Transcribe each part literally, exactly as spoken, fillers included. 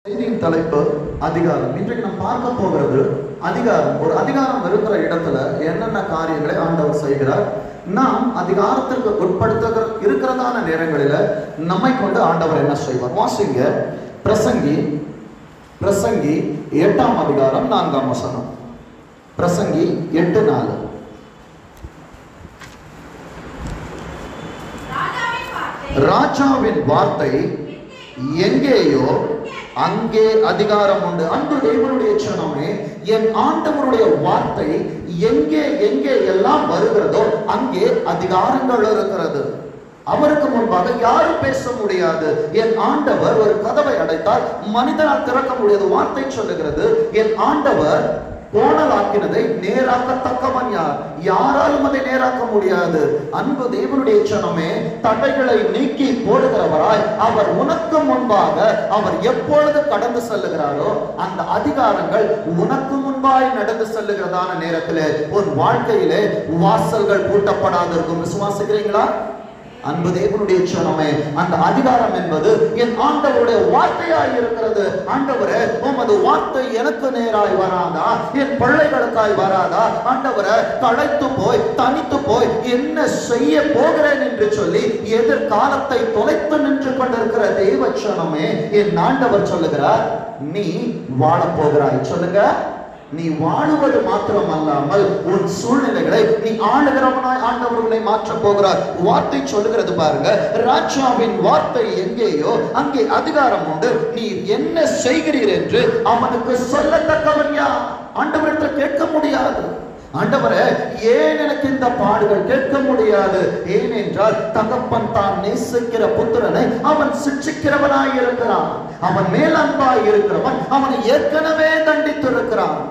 செய்தியின் தலைப்பு அதிகாரம். இன்றைக்கு நாம் பார்க்க போகிறது அதிகாரம். ஒரு அதிகாரம் இருக்கிற இடத்துல என்னென்ன காரியங்களை ஆண்டவர் செய்கிறார், நாம் அதிகாரத்திற்கு உட்படுத்த இருக்கிறதான நேரங்களில் நம்மை கொண்டு ஆண்டவர் என்ன செய்வார். வாசிங்க பிரசங்கி பிரசங்கி எட்டாம் அதிகாரம் நான்காம் வசனம். பிரசங்கி எட்டு நாலு. ராஜாவின் வார்த்தை எங்கேயோ அங்கே அதிகாரம் உண்டு. அன்பு தேவனுடைய சனமே, என் ஆண்டவருடைய வார்த்தை எங்கே எங்கே எல்லாம் வருகிறதோ அங்கே அதிகாரங்கள் இருக்கிறது. அவருக்கு முன்பாக யாரும் பேச முடியாது. என் ஆண்டவர் ஒரு கதவை அடைத்தால் மனிதனால் திறக்க முடியாது. வார்த்தை சொல்லுகிறது, என் ஆண்டவர் கோணலாக்கினதை நேராக்கத்தக்கவன் யார்? யாராலும் அதை நேராக்க முடியாது. அன்பு தேவனுடைய சனமே, தடைகளை நீக்கி போடுகிறவராய் அவர் உனக்கு முன்பாக அவர் எப்பொழுது கடந்து செல்லுகிறாரோ அந்த அதிகாரங்கள் உனக்கு முன்பாய் நடந்து செல்லுகிறதான நேரத்திலே உன் வாழ்க்கையிலே வாசல்கள் பூட்டப்படாது இருக்கும். விசுவாசிக்கிறீங்களா? அன்பு தேவனுடைய சனமே, அந்த அதிகாரம் என்பது என் ஆண்டவருடைய வார்த்தையாய் இருக்கிறது. ஆண்டவரே, உமது வார்த்தை எனக்கு நேராய் வராதா? என் பிள்ளைகளுக்காய் வராதா? ஆண்டவரே, களைத்து போய் தனித்து போய் என்ன செய்ய போகிறேன் என்று சொல்லி எதிர்காலத்தை தொலைத்து நின்று கொண்டிருக்கிற தேவ சனமே, என் ஆண்டவர் சொல்லுகிறார், நீ வாழ போகிறாய். சொல்லுங்க, நீ வாழுவது மாத்திரம் அல்லாமல் உன் சூழ்நிலைகளை நீ ஆளுகிறவனாய் ஆண்டவர்களை மாற்ற போகிறார். வார்த்தை சொல்லுகிறது பாருங்க, ராஜாவின் வார்த்தை எங்கேயோ அங்கே அதிகாரம் உண்டு. நீ என்ன செய்கிறீர் என்று அவனுக்கு சொல்லத்தக்கவன் யார்? ஆண்டவரிடத்தில் கேட்க முடியாது. ஆண்டவரே, ஏன் எனக்கு இந்த பாடுகள்? கேட்க முடியாது. ஏனென்றால் தகப்பன் தான் நேசிக்கிற புத்திரனை அவன் சிட்சிக்கிறவனாய் இருக்கிறான். அவன் மேலன்பாய் இருக்கிறவன் அவனை ஏற்கனவே தண்டித்து இருக்கிறான்.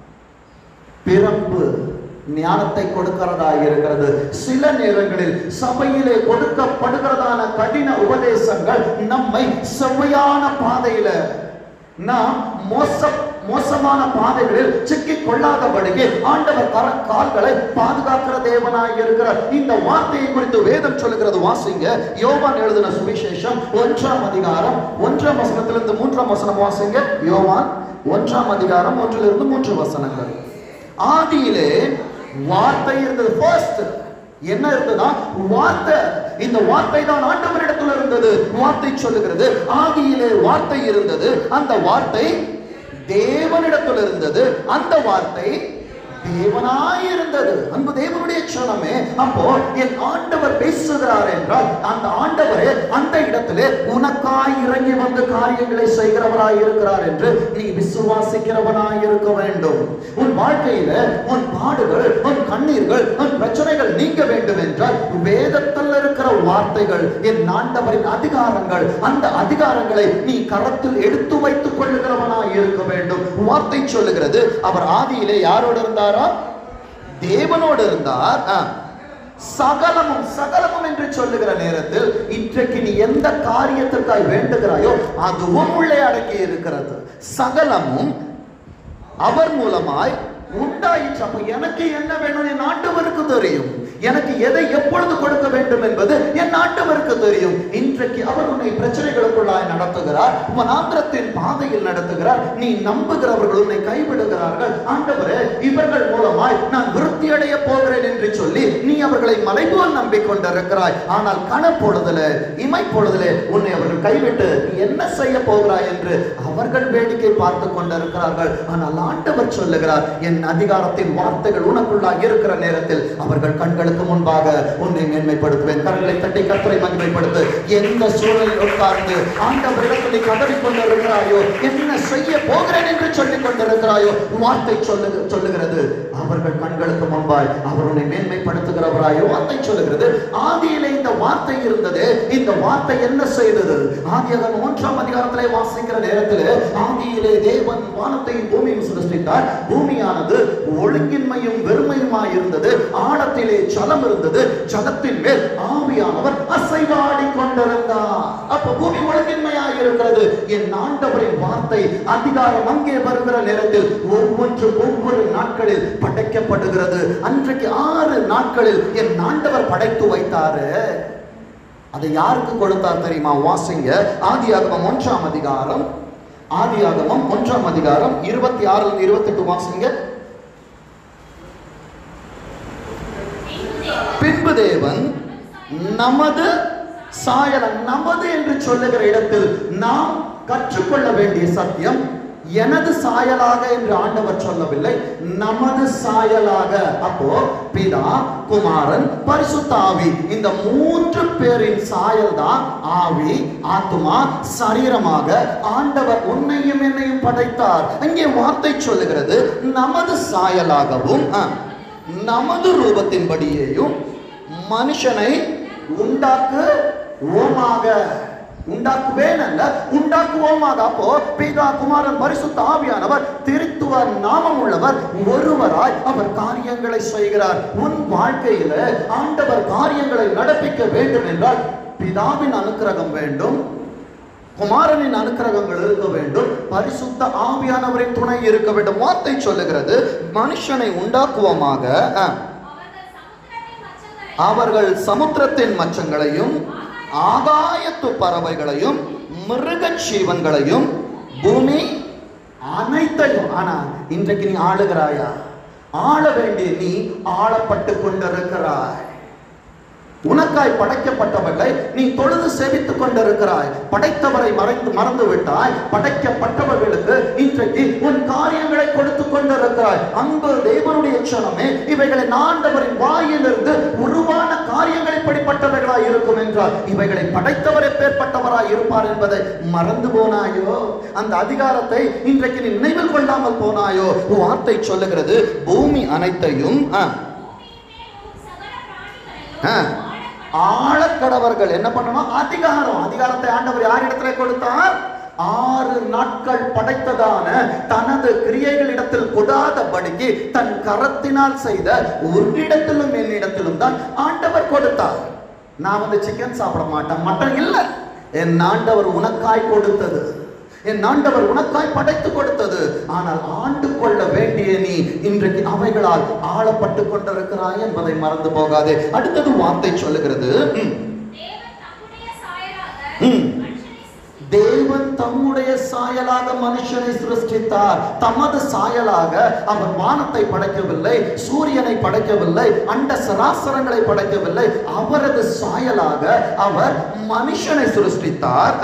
பிறப்பு ஞானத்தை கொடுக்கிறதா இருக்கிறது. சில நேரங்களில் சபையிலே கொடுக்கப்படுகிறதான கடின உபதேசங்கள் நம்மை செவ்வையான பாதையில, நாம் மோச மோசமான பாதைகளில் சிக்கிக் கொள்ளாதபடிக்கு ஆண்டவர் கர கால்களை பாதுகாக்கிற தேவனாய் இருக்கிறார். இந்த வார்த்தையை குறித்து வேதம் சொல்லுகிறது. வாசிங்க யோவான் எழுதின சுவிசேஷம் ஒன்றாம் அதிகாரம் ஒன்றாம் வசனத்திலிருந்து மூன்றாம் வசனம். வாசிங்க யோவான் ஒன்றாம் அதிகாரம் ஒன்றிலிருந்து மூன்று வசனங்கள். ஆதியிலே வார்த்தை இருந்தது. ஃபர்ஸ்ட் என்ன இருந்ததா? வார்த்தை. இந்த வார்த்தை தான் ஆண்டவரிடத்தில் இருந்தது. வார்த்தை சொல்லுகிறது, ஆதியிலே வார்த்தை இருந்தது, அந்த வார்த்தை தேவனிடத்தில் இருந்தது, அந்த வார்த்தை தேவனாய் இருந்தது. அன்பு தேவனுடைய சனமே, அப்போ என் ஆண்டவர் பேசுகிறார் என்றால் அந்த ஆண்டவரே அந்த இடத்திலே உனக்காய் இறங்கி வந்து காரியங்களை செய்கிறவராய் இருக்கிறார் என்று நீ விசுவாசிக்கிறவனாய் இருக்க வேண்டும். உன் வாழ்க்கையில உன் பாடுகள், உன் கண்ணீர்கள், உன் பிரச்சனைகள் நீங்க வேண்டும் என்றால் வேதத்தில் இருக்கிற வார்த்தைகள், என் ஆண்டவரின் அதிகாரங்கள், அந்த அதிகாரங்களை நீ கரத்தில் எடுத்து வைத்துக் கொள்ளுகிறவனாய் இருக்க வேண்டும். வார்த்தை சொல்லுகிறது, அவர் ஆதியிலே யாரோடு இருந்தார்? தேவனோடு இருந்தார். சகலமும் சகலமும் என்று சொல்லுகிற நேரத்தில் இன்றைக்கு நீ எந்த காரியத்திற்காய் வேண்டுகிறாயோ அதுவும் உள்ளே அடங்கி இருக்கிறது. சகலமும் அவர் மூலமாய் உண்டாயிற்று. அப்ப எனக்கு என்ன வேணும் என் ஆண்டவருக்கு தெரியும். எனக்கு எதை எப்பொழுது கொடுக்க வேண்டும் என்பது என் ஆண்டவருக்கு தெரியும். இன்றைக்கு அவர் உன்னை பிரச்சனைகளுக்குள்ளாய் நடத்துகிறார், வனாந்திரத்தின் பாதையில் நடத்துகிறார். நீ நம்புகிறவர்கள் உன்னை கைவிடுகிறார்கள். ஆண்டவரே, இவர்கள் மூலமாய் நான் விருத்தி அடைய போகிறேன் என்று சொல்லி நீ அவர்களை மலைபோல் நம்பிக்கொண்டிருக்கிறாய். ஆனால் கணப்பொழுதுல இமை பொழுதுல உன்னை அவர்கள் கைவிட்டு நீ என்ன செய்ய போகிறாய் என்று அவர்கள் வேடிக்கை பார்த்து கொண்டிருக்கிறார்கள். ஆனால் ஆண்டவர் சொல்லுகிறார், என் அதிகாரத்தின் வார்த்தைகள் உனக்குள்ளாக இருக்கிற நேரத்தில் அவர்கள் கண்களுக்கு முன்பாக உன்னை மேன்மைப்படுத்துவேன். கண்களை தட்டி கர்த்தரை மகிமைப்படுத்து. எந்த சூழலில் உட்கார்ந்து ஆண்டவரிடத்தில் கதறிக் கொண்டிருக்கிறாயோ, என்ன செய்ய போகிறேன் என்று சொல்லிக் கொண்டிருக்கிறாயோ, வார்த்தை சொல்லு சொல்லுகிறது அவர்கள் கண்களுக்கு முன்பாய் அவர் உன்னை மேன்மைப்படுத்துகிறவராயோ. வார்த்தை சொல்லுகிறது, ஆதியிலே இந்த வார்த்தை இருந்தது. இந்த வார்த்தை என்ன செய்தது? ஆதியாகமம் ஒன்றாம் அதிகாரத்திலே வாசிக்கிற நேரத்தில் ஆதியிலே தேவன் வானத்தையும் பூமியையும் சிருஷ்டித்தார். பூமியானது ஒழுங்கின்மையும் வெறுமையுமாய் இருந்தது. ஆழத்திலே ஜலம் இருந்தது. ஜலத்தின் மேல் ஆவியானவர் அசைவாடி கொண்டிருந்தார். அப்ப பூமி ஒழுங்கின்மையாய் இருக்கிறது. என் ஆண்டவரின் வார்த்தை அதிகாரம் அங்கே வருகிற நேரத்தில் ஒவ்வொன்று ஒவ்வொரு நாட்களில் படைக்கப்படுகிறது. அன்றைக்கு ஆறு நாட்களில் என் ஆண்டவர் படைத்து வைத்தாரு. அதை யாருக்கு கொடுத்தார் தெரியுமா? வாசிங்க ஆதியாகமம் ஒன்றாம் அதிகாரம் ஆதியாகமம் ஒன்றாம் அதிகாரம் இருபத்தி ஆறுல இருந்து இருபத்தி எட்டு வாசிங்க. பின்பு தேவன் நமது சாயலம், நமது என்று சொல்லுகிற இடத்தில் நாம் கற்றுக்கொள்ள வேண்டிய சத்தியம், எனது சாயலாக என்று ஆண்டவர் சொல்லவில்லை, நமது சாயலாக. அப்போ பிதா, குமாரன், பரிசுத்த ஆவி, இந்த மூன்று பேரின் சாயல் தான் ஆவி, ஆத்துமா, சரீரமாக ஆண்டவர் உன்னையும் என்னையும் படைத்தார். அங்கே வார்த்தை சொல்லுகிறது, நமது சாயலாகவும் நமது ரூபத்தின்படியேயும் மனுஷனை உண்டாக்குவோமாக. உண்டாக்குவேன் அல்ல, உண்டாக்குவோமாக. அப்போ பிதா, குமாரன், பரிசுத்த ஆவியானவர் திருத்துவ நாமம் உள்ளவர், ஒருவராய் அவர் காரியங்களை செய்கிறார். உன் வாழ்க்கையில ஆண்டவர் காரியங்களை நடப்பிக்க வேண்டும் என்றால் பிதாவின் அனுக்கிரகம் வேண்டும், குமாரனின் அனுக்கிரகங்கள் இருக்க வேண்டும், பரிசுத்த ஆவியானவரின் துணை இருக்க வேண்டும். வார்த்தை சொல்லுகிறது, மனுஷனை உண்டாக்குவோமாக, அவர்கள் சமுத்திரத்தின் மச்சங்களையும் ஆகாயத்து பறவைகளையும் மிருக ஜீவன்களையும் பூமி அனைத்தையும். ஆனா இன்றைக்கு நீ ஆளுகிறாயா? ஆள வேண்டிய நீ ஆளப்பட்டு கொண்டிருக்கிறாய். உனக்காய் படைக்கப்பட்டவர்களை நீ தொழுது சேவித்துக் கொண்டிருக்கிறாய். படைத்தவரை மறைந்து மறந்து விட்டாய். படைக்கப்பட்டவர்களுக்கு இன்றைக்கு உன் காரியங்களை கொடுத்து கொண்டிருக்கிறாய். அன்பு தேவனுடைய சனமே, இவைகளை ஆண்டவரின் வாயிலிருந்து உருவான காரியங்கள் இப்படிப்பட்டவர்களாய் இருக்கும் என்றால் இவைகளை படைத்தவரை பேர்பட்டவராய் இருப்பார் என்பதை மறந்து போனாயோ? அந்த அதிகாரத்தை இன்றைக்கு நீ நினைவில் கொள்ளாமல் போனாயோ? வார்த்தை சொல்லுகிறது, பூமி அனைத்தையும் ஆழக்கடவர்கள் என்ன பண்ணணும்? அதிகாரம். அதிகாரத்தை ஆண்டவர் யார் இடத்துல கொடுத்தார்? ஆறு நாட்கள் படைத்ததான தனது கிரியைகளிடத்தில் கொடாதபடிக்கு தன் கரத்தினால் செய்த உன்னிடத்திலும் என்னிடத்திலும் தான் ஆண்டவர் கொடுத்தார். நான் வந்து சிக்கன் சாப்பிட மாட்டேன், மட்டன் இல்லை. என் ஆண்டவர் உனக்காய் கொடுத்தது, என் ஆண்டவர் உனக்காய் படைத்து கொடுத்தது. ஆனால் ஆண்டு கொள்ள வேண்டிய நீ இன்றைக்கு அவைகளால் ஆளப்பட்டு கொண்டிருக்கிறாய் என்பதை மறந்து போகாதே. அடுத்தது வார்த்தை சொல்லுகிறது, தேவன் தம்முடைய சாயலாக மனுஷனை சிருஷ்டித்தார். தமது சாயலாக அவர் வானத்தை படைக்கவில்லை, சூரியனை படைக்கவில்லை, அண்ட சராசரங்களை படைக்கவில்லை. அவரது சாயலாக அவர் மனுஷனை சிருஷ்டித்தார்.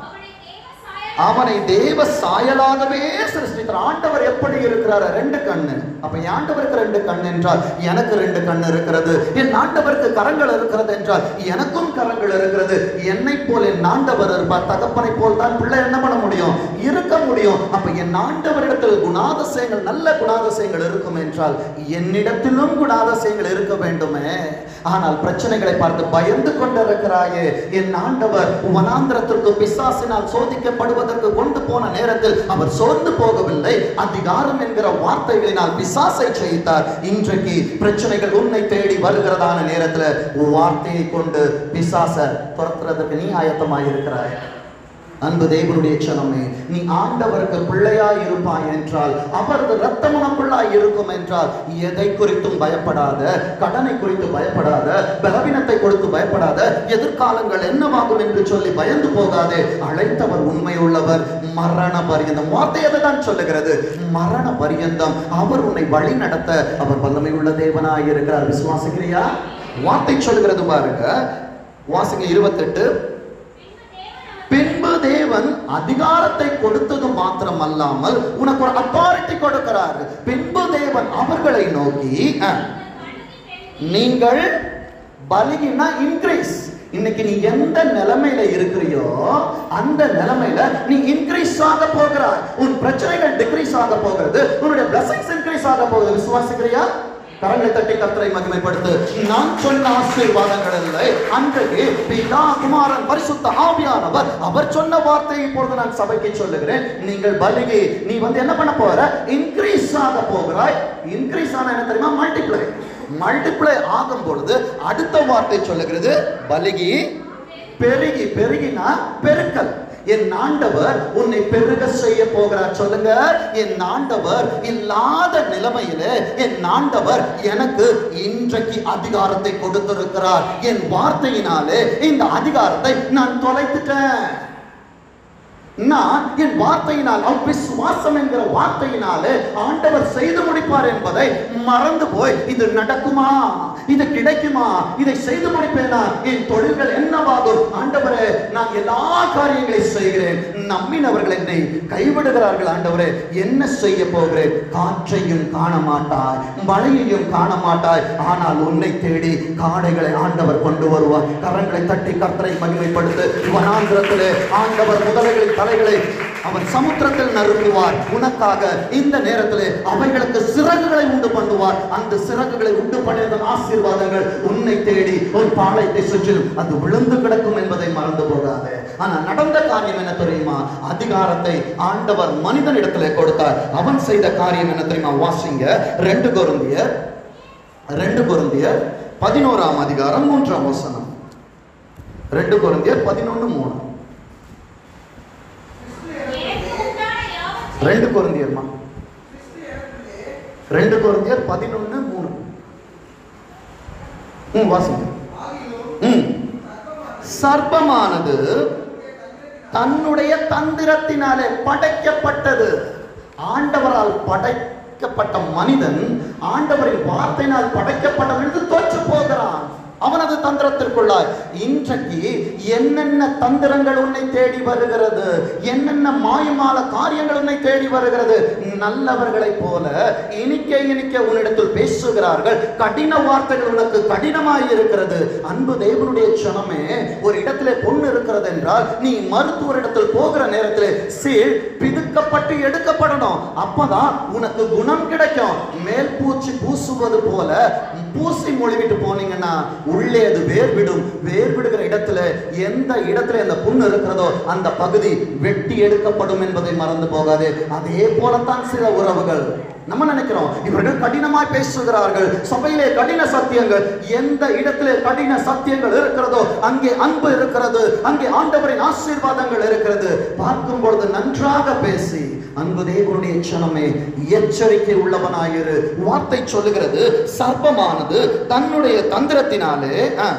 அவனை தேவ சாயலாகவே சிருஷ்டித்தார். ஆண்டவர் எப்படி இருக்கிறார்? ரெண்டு கண்ணு. அப்ப ஆண்டவருக்கு ரெண்டு கண் என்றால் எனக்கு ரெண்டு கண் இருக்கிறது. என் ஆண்டவருக்கு கரங்கள் இருக்கிறது என்றால் எனக்கும் கரங்கள் இருக்கிறது. என்னை போல் என் ஆண்டவர் இருப்பார். தகப்பனை போல் தான் பிள்ளை என்ன பண்ண முடியும்? இருக்க முடியும். அப்ப என் ஆண்டவரிடத்தில் குணாதிசயங்கள், நல்ல குணாதிசயங்கள் இருக்கும் என்றால் என்னிடத்திலும் குணாதிசயங்கள் இருக்க வேண்டுமே. ஆனால் பிரச்சனைகளை பார்த்து பயந்து கொண்டிருக்கிறாயே. என் ஆண்டவர் வனாந்திரத்திற்கு பிசாசினால் சோதிக்கப்படுவது கொண்டு போன நேரத்தில் அவர் சோர்ந்து போகவில்லை. அதிகாரம் என்கிற வார்த்தைகளினால் பிசாசை ஜெயித்தார். இன்றைக்கு பிரச்சனைகள் உன்னை தேடி வருகிறதான நேரத்தில் வார்த்தையை கொண்டு பிசாசை துரத்துறதுக்கு நீ ஆயத்தமாய் இருக்கிறாய். அன்பு தேவனுடைய சனமே, நீ ஆண்டவருக்கு பிள்ளையாய் இருப்பாய் என்றால், அவரது இரத்தம் உனக்குள்ளாய் இருக்கும் என்றால், எதை குறித்தும் பயப்படாத, கடனை குறித்து பயப்படாத, பலவீனத்தை கொடுத்து பயப்படாத, எதிர்காலங்கள் என்னவாகும் என்று சொல்லி பயந்து போகாதே. அழைத்தவர் உண்மை உள்ளவர், மரண பரியந்தம். வார்த்தை அதை தான் சொல்லுகிறது, மரண பரியந்தம் அவர் உன்னை வழி நடத்த அவர் வல்லமை உள்ள தேவனாய் இருக்கிறார். விசுவாசிக்கிறியா? வார்த்தை சொல்லுகிறது பாருங்க, வாசிங்க இருபத்தி எட்டு. பின்பு தேவன் அதிகாரத்தை கொடுத்தது மாத்திரம் அல்லாமல் உனக்கு ஒரு அத்தாரிட்டி கொடுக்கிறார். பின்பு தேவன் அவர்களை நோக்கி, நீங்கள் பலிகினா இன்க்ரீஸ். இன்னைக்கு நீ எந்த நிலைமையில இருக்கிறியோ அந்த நிலைமையில நீ இன்க்ரீஸ் ஆக போகிறாய். உன் பிரச்சனைகள் டிக்ரீஸ் ஆக போகிறது, உன்னுடைய பிளஸிங்ஸ் இன்க்ரீஸ் ஆக போகுது. விசுவாசிக்கிறியா? கரங்களை தட்டி கர்த்தரை மகிமைப்படுத்து. நான் சொன்ன ஆசீர்வாதங்கள் இல்லை, அன்றைக்கு பிதா, குமாரன், பரிசுத்த ஆவியானவர் அவர் சொன்ன வார்த்தையை இப்பொழுது நான் சபைக்கு சொல்லுகிறேன். நீங்கள் பலிகி, நீ வந்து என்ன பண்ண போற? இன்க்ரீஸ் ஆக போகிறாய். இன்க்ரீஸ் ஆன என்ன தெரியுமா? மல்டிப்ளை. மல்டிப்ளை ஆகும் பொழுது அடுத்த வார்த்தை சொல்லுகிறது, பலிகி, பெருகி. பெருகினா பெருக்கல். என் ஆண்டவர் உன்னை பெருக செய்ய போகிறார். சொல்லுங்க, என் ஆண்டவர் இல்லாத நிலைமையில என் ஆண்டவர் எனக்கு இன்றைக்கு அதிகாரத்தை கொடுத்திருக்கிறார். என் வார்த்தையினாலே இந்த அதிகாரத்தை நான் தொலைத்துட்டேன். நான் என் வார்த்தையினால் அவ்விசுவாசம் என்கிற வார்த்தையினாலே ஆண்டவர் செய்து முடிப்பார் என்பதை மறந்து போய் இது நடக்குமா, இது கிடைக்குமா, இதை செய்து முடிப்பேனா, என் தொழில்கள் என்னவாகும், ஆண்டவரே நான் எல்லா காரியங்களை செய்கிறேன், நம்பினவர்கள் என்னை கைவிடுகிறார்கள், ஆண்டவரே என்ன செய்ய போகிறேன், காற்றையும் காண மாட்டாய், மழையையும் காண மாட்டாய், ஆனால் உன்னை தேடி காடைகளை ஆண்டவர் கொண்டு வருவார். கரங்களை தட்டி கர்த்தரை மகிமைப்படுத்து. வனாந்திரத்திலே ஆண்டவர் முதலைகளின் தலைகளை அவர் சமுத்திரத்தில் நறுக்குவார். உனக்காக இந்த நேரத்திலே அவைகளுக்கு சிறகுகளை உண்டு பண்ணுவார். அந்த சிறகுகளை உண்டு பண்ணியதன் ஆசீர்வாதங்கள் உன்னை தேடி ஒரு பாளையத்தை சுற்றிலும் அது விழுந்து கிடக்கும் என்பதை மறந்து போகாது. ஆனா நடந்த காரியம் என்ன தெரியுமா? அதிகாரத்தை ஆண்டவர் மனிதனிடத்திலே கொடுத்தார். அவன் செய்த காரியம் என்ன தெரியுமா? வாசிங்க ரெண்டு கொரிந்தியர் ரெண்டு கொரிந்தியர் பதினோராம் அதிகாரம் மூன்றாம் வசனம். ரெண்டு கொரிந்தியர் பதினொன்னு மூணு. ரெண்டு கொரிந்தியர்மா ரெண்டு கொரிந்தியர் பதினொன்னு மூணு. ம் வாசிங்க. ம் சர்ப்பமானது தன்னுடைய தந்திரத்தினாலே படைக்கப்பட்டது. ஆண்டவரால் படைக்கப்பட்ட மனிதன் ஆண்டவரின் வார்த்தையினால் படைக்கப்பட்ட மனிதன் தோற்று போகிறான் அவனது தந்திரத்திற்குள்ளாய். இன்றைக்கு என்னென்ன தந்திரங்கள் உன்னை தேடி வருகிறது, என்னென்ன மாயமால காரியங்கள் உன்னை தேடி வருகிறது. நல்லவர்களை போல இனிக்க இனிக்க உன்னிடத்தில் பேசுகிறார்கள், கடின வார்த்தைகள் உனக்கு கடினமாய் இருக்கிறது. அன்பு தேவனுடைய சனமே, ஒரு இடத்திலே பொண்ணு இருக்கிறது என்றால் நீ மருத்துவரிடத்தில் போகிற நேரத்தில் சீல் பிதுக்கப்பட்டு எடுக்கப்படணும். அப்பதான் உனக்கு குணம் கிடைக்கும். மேல் பூச்சி பூசுவது போல பூசி மொழிவிட்டு போனீங்கன்னா உள்ளே அது வேர் விடும். வேர் விடுகிற இடத்துல எந்த இடத்துல அந்த புண்ணு இருக்கிறதோ அந்த பகுதி வெட்டி எடுக்கப்படும் என்பதை மறந்து போகாதே. அதே போலத்தான் சில உறவுகள். நம்ம நினைக்கிறோம் இவர்கள் கடினமாய் பேசுகிறார்கள், சபையிலே கடின சத்தியங்கள். எந்த இடத்திலே கடின சத்தியங்கள் இருக்கிறதோ அங்கே அன்பு இருக்கிறது, அங்கே ஆண்டவரின் ஆசீர்வாதங்கள் இருக்கிறது. பார்க்கும் பொழுது நன்றாக பேசி, அன்பு தேவனுடைய சனமே எச்சரிக்கை உள்ளவனாயிரு. வார்த்தை சொல்லுகிறது, சர்ப்பமானது தன்னுடைய தந்திரத்தினாலே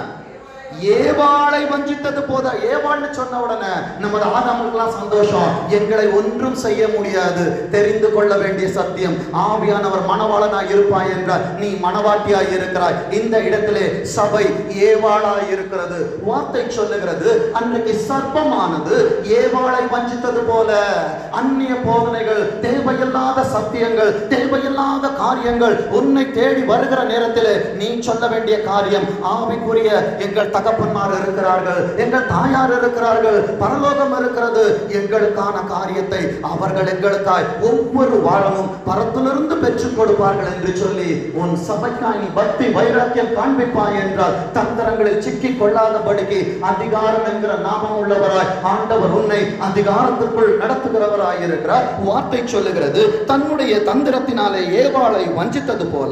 ஏவாளை வஞ்சித்தது போத. ஏவாள்னு சொன்ன உடனே நமது ஆதாமுக்கெல்லாம் சந்தோஷம், எங்களை ஒன்றும் செய்ய முடியாது. தெரிந்து கொள்ள வேண்டிய சத்தியம், ஆவியானவர் மணவாளனாய் இருப்பாய் என்றார், நீ மணவாட்டியாய் இருக்கிறாய். இந்த இடத்திலே சபை ஏவாளாய் இருக்கிறது. வார்த்தை சொல்லுகிறது, அன்றைக்கு சர்ப்பமானது ஏவாளை வஞ்சித்தது போல. அந்நிய போதனைகள், தேவையில்லாத சத்தியங்கள், தேவையில்லாத காரியங்கள் உன்னை தேடி வருகிற நேரத்தில் நீ சொல்ல வேண்டிய காரியம், ஆவிக்குரிய எங்கள் தகப்பன்மார் இருக்கிறார்கள், எங்கள் தாயார் இருக்கிறார்கள், பரலோகம் இருக்கிறது, எங்களுக்கான காரியத்தை அவர்கள் எங்களுக்காய் ஒவ்வொரு வாரமும் பரத்திலிருந்து பெற்றுக் கொடுப்பார்கள் என்று சொல்லி உன் சபைக்காய் நீ பக்தி வைராக்கியம் காண்பிப்பாய் என்றால் தந்திரங்களில் சிக்கிக் கொள்ளாதபடிக்கு அதிகாரம் என்கிற நாமம் உள்ளவராய் ஆண்டவர் உன்னை அதிகாரத்திற்குள் நடத்துகிறவராய் இருக்கிறார். வார்த்தை சொல்லுகிறது, தன்னுடைய தந்திரத்தினாலே ஏவாளை வஞ்சித்தது போல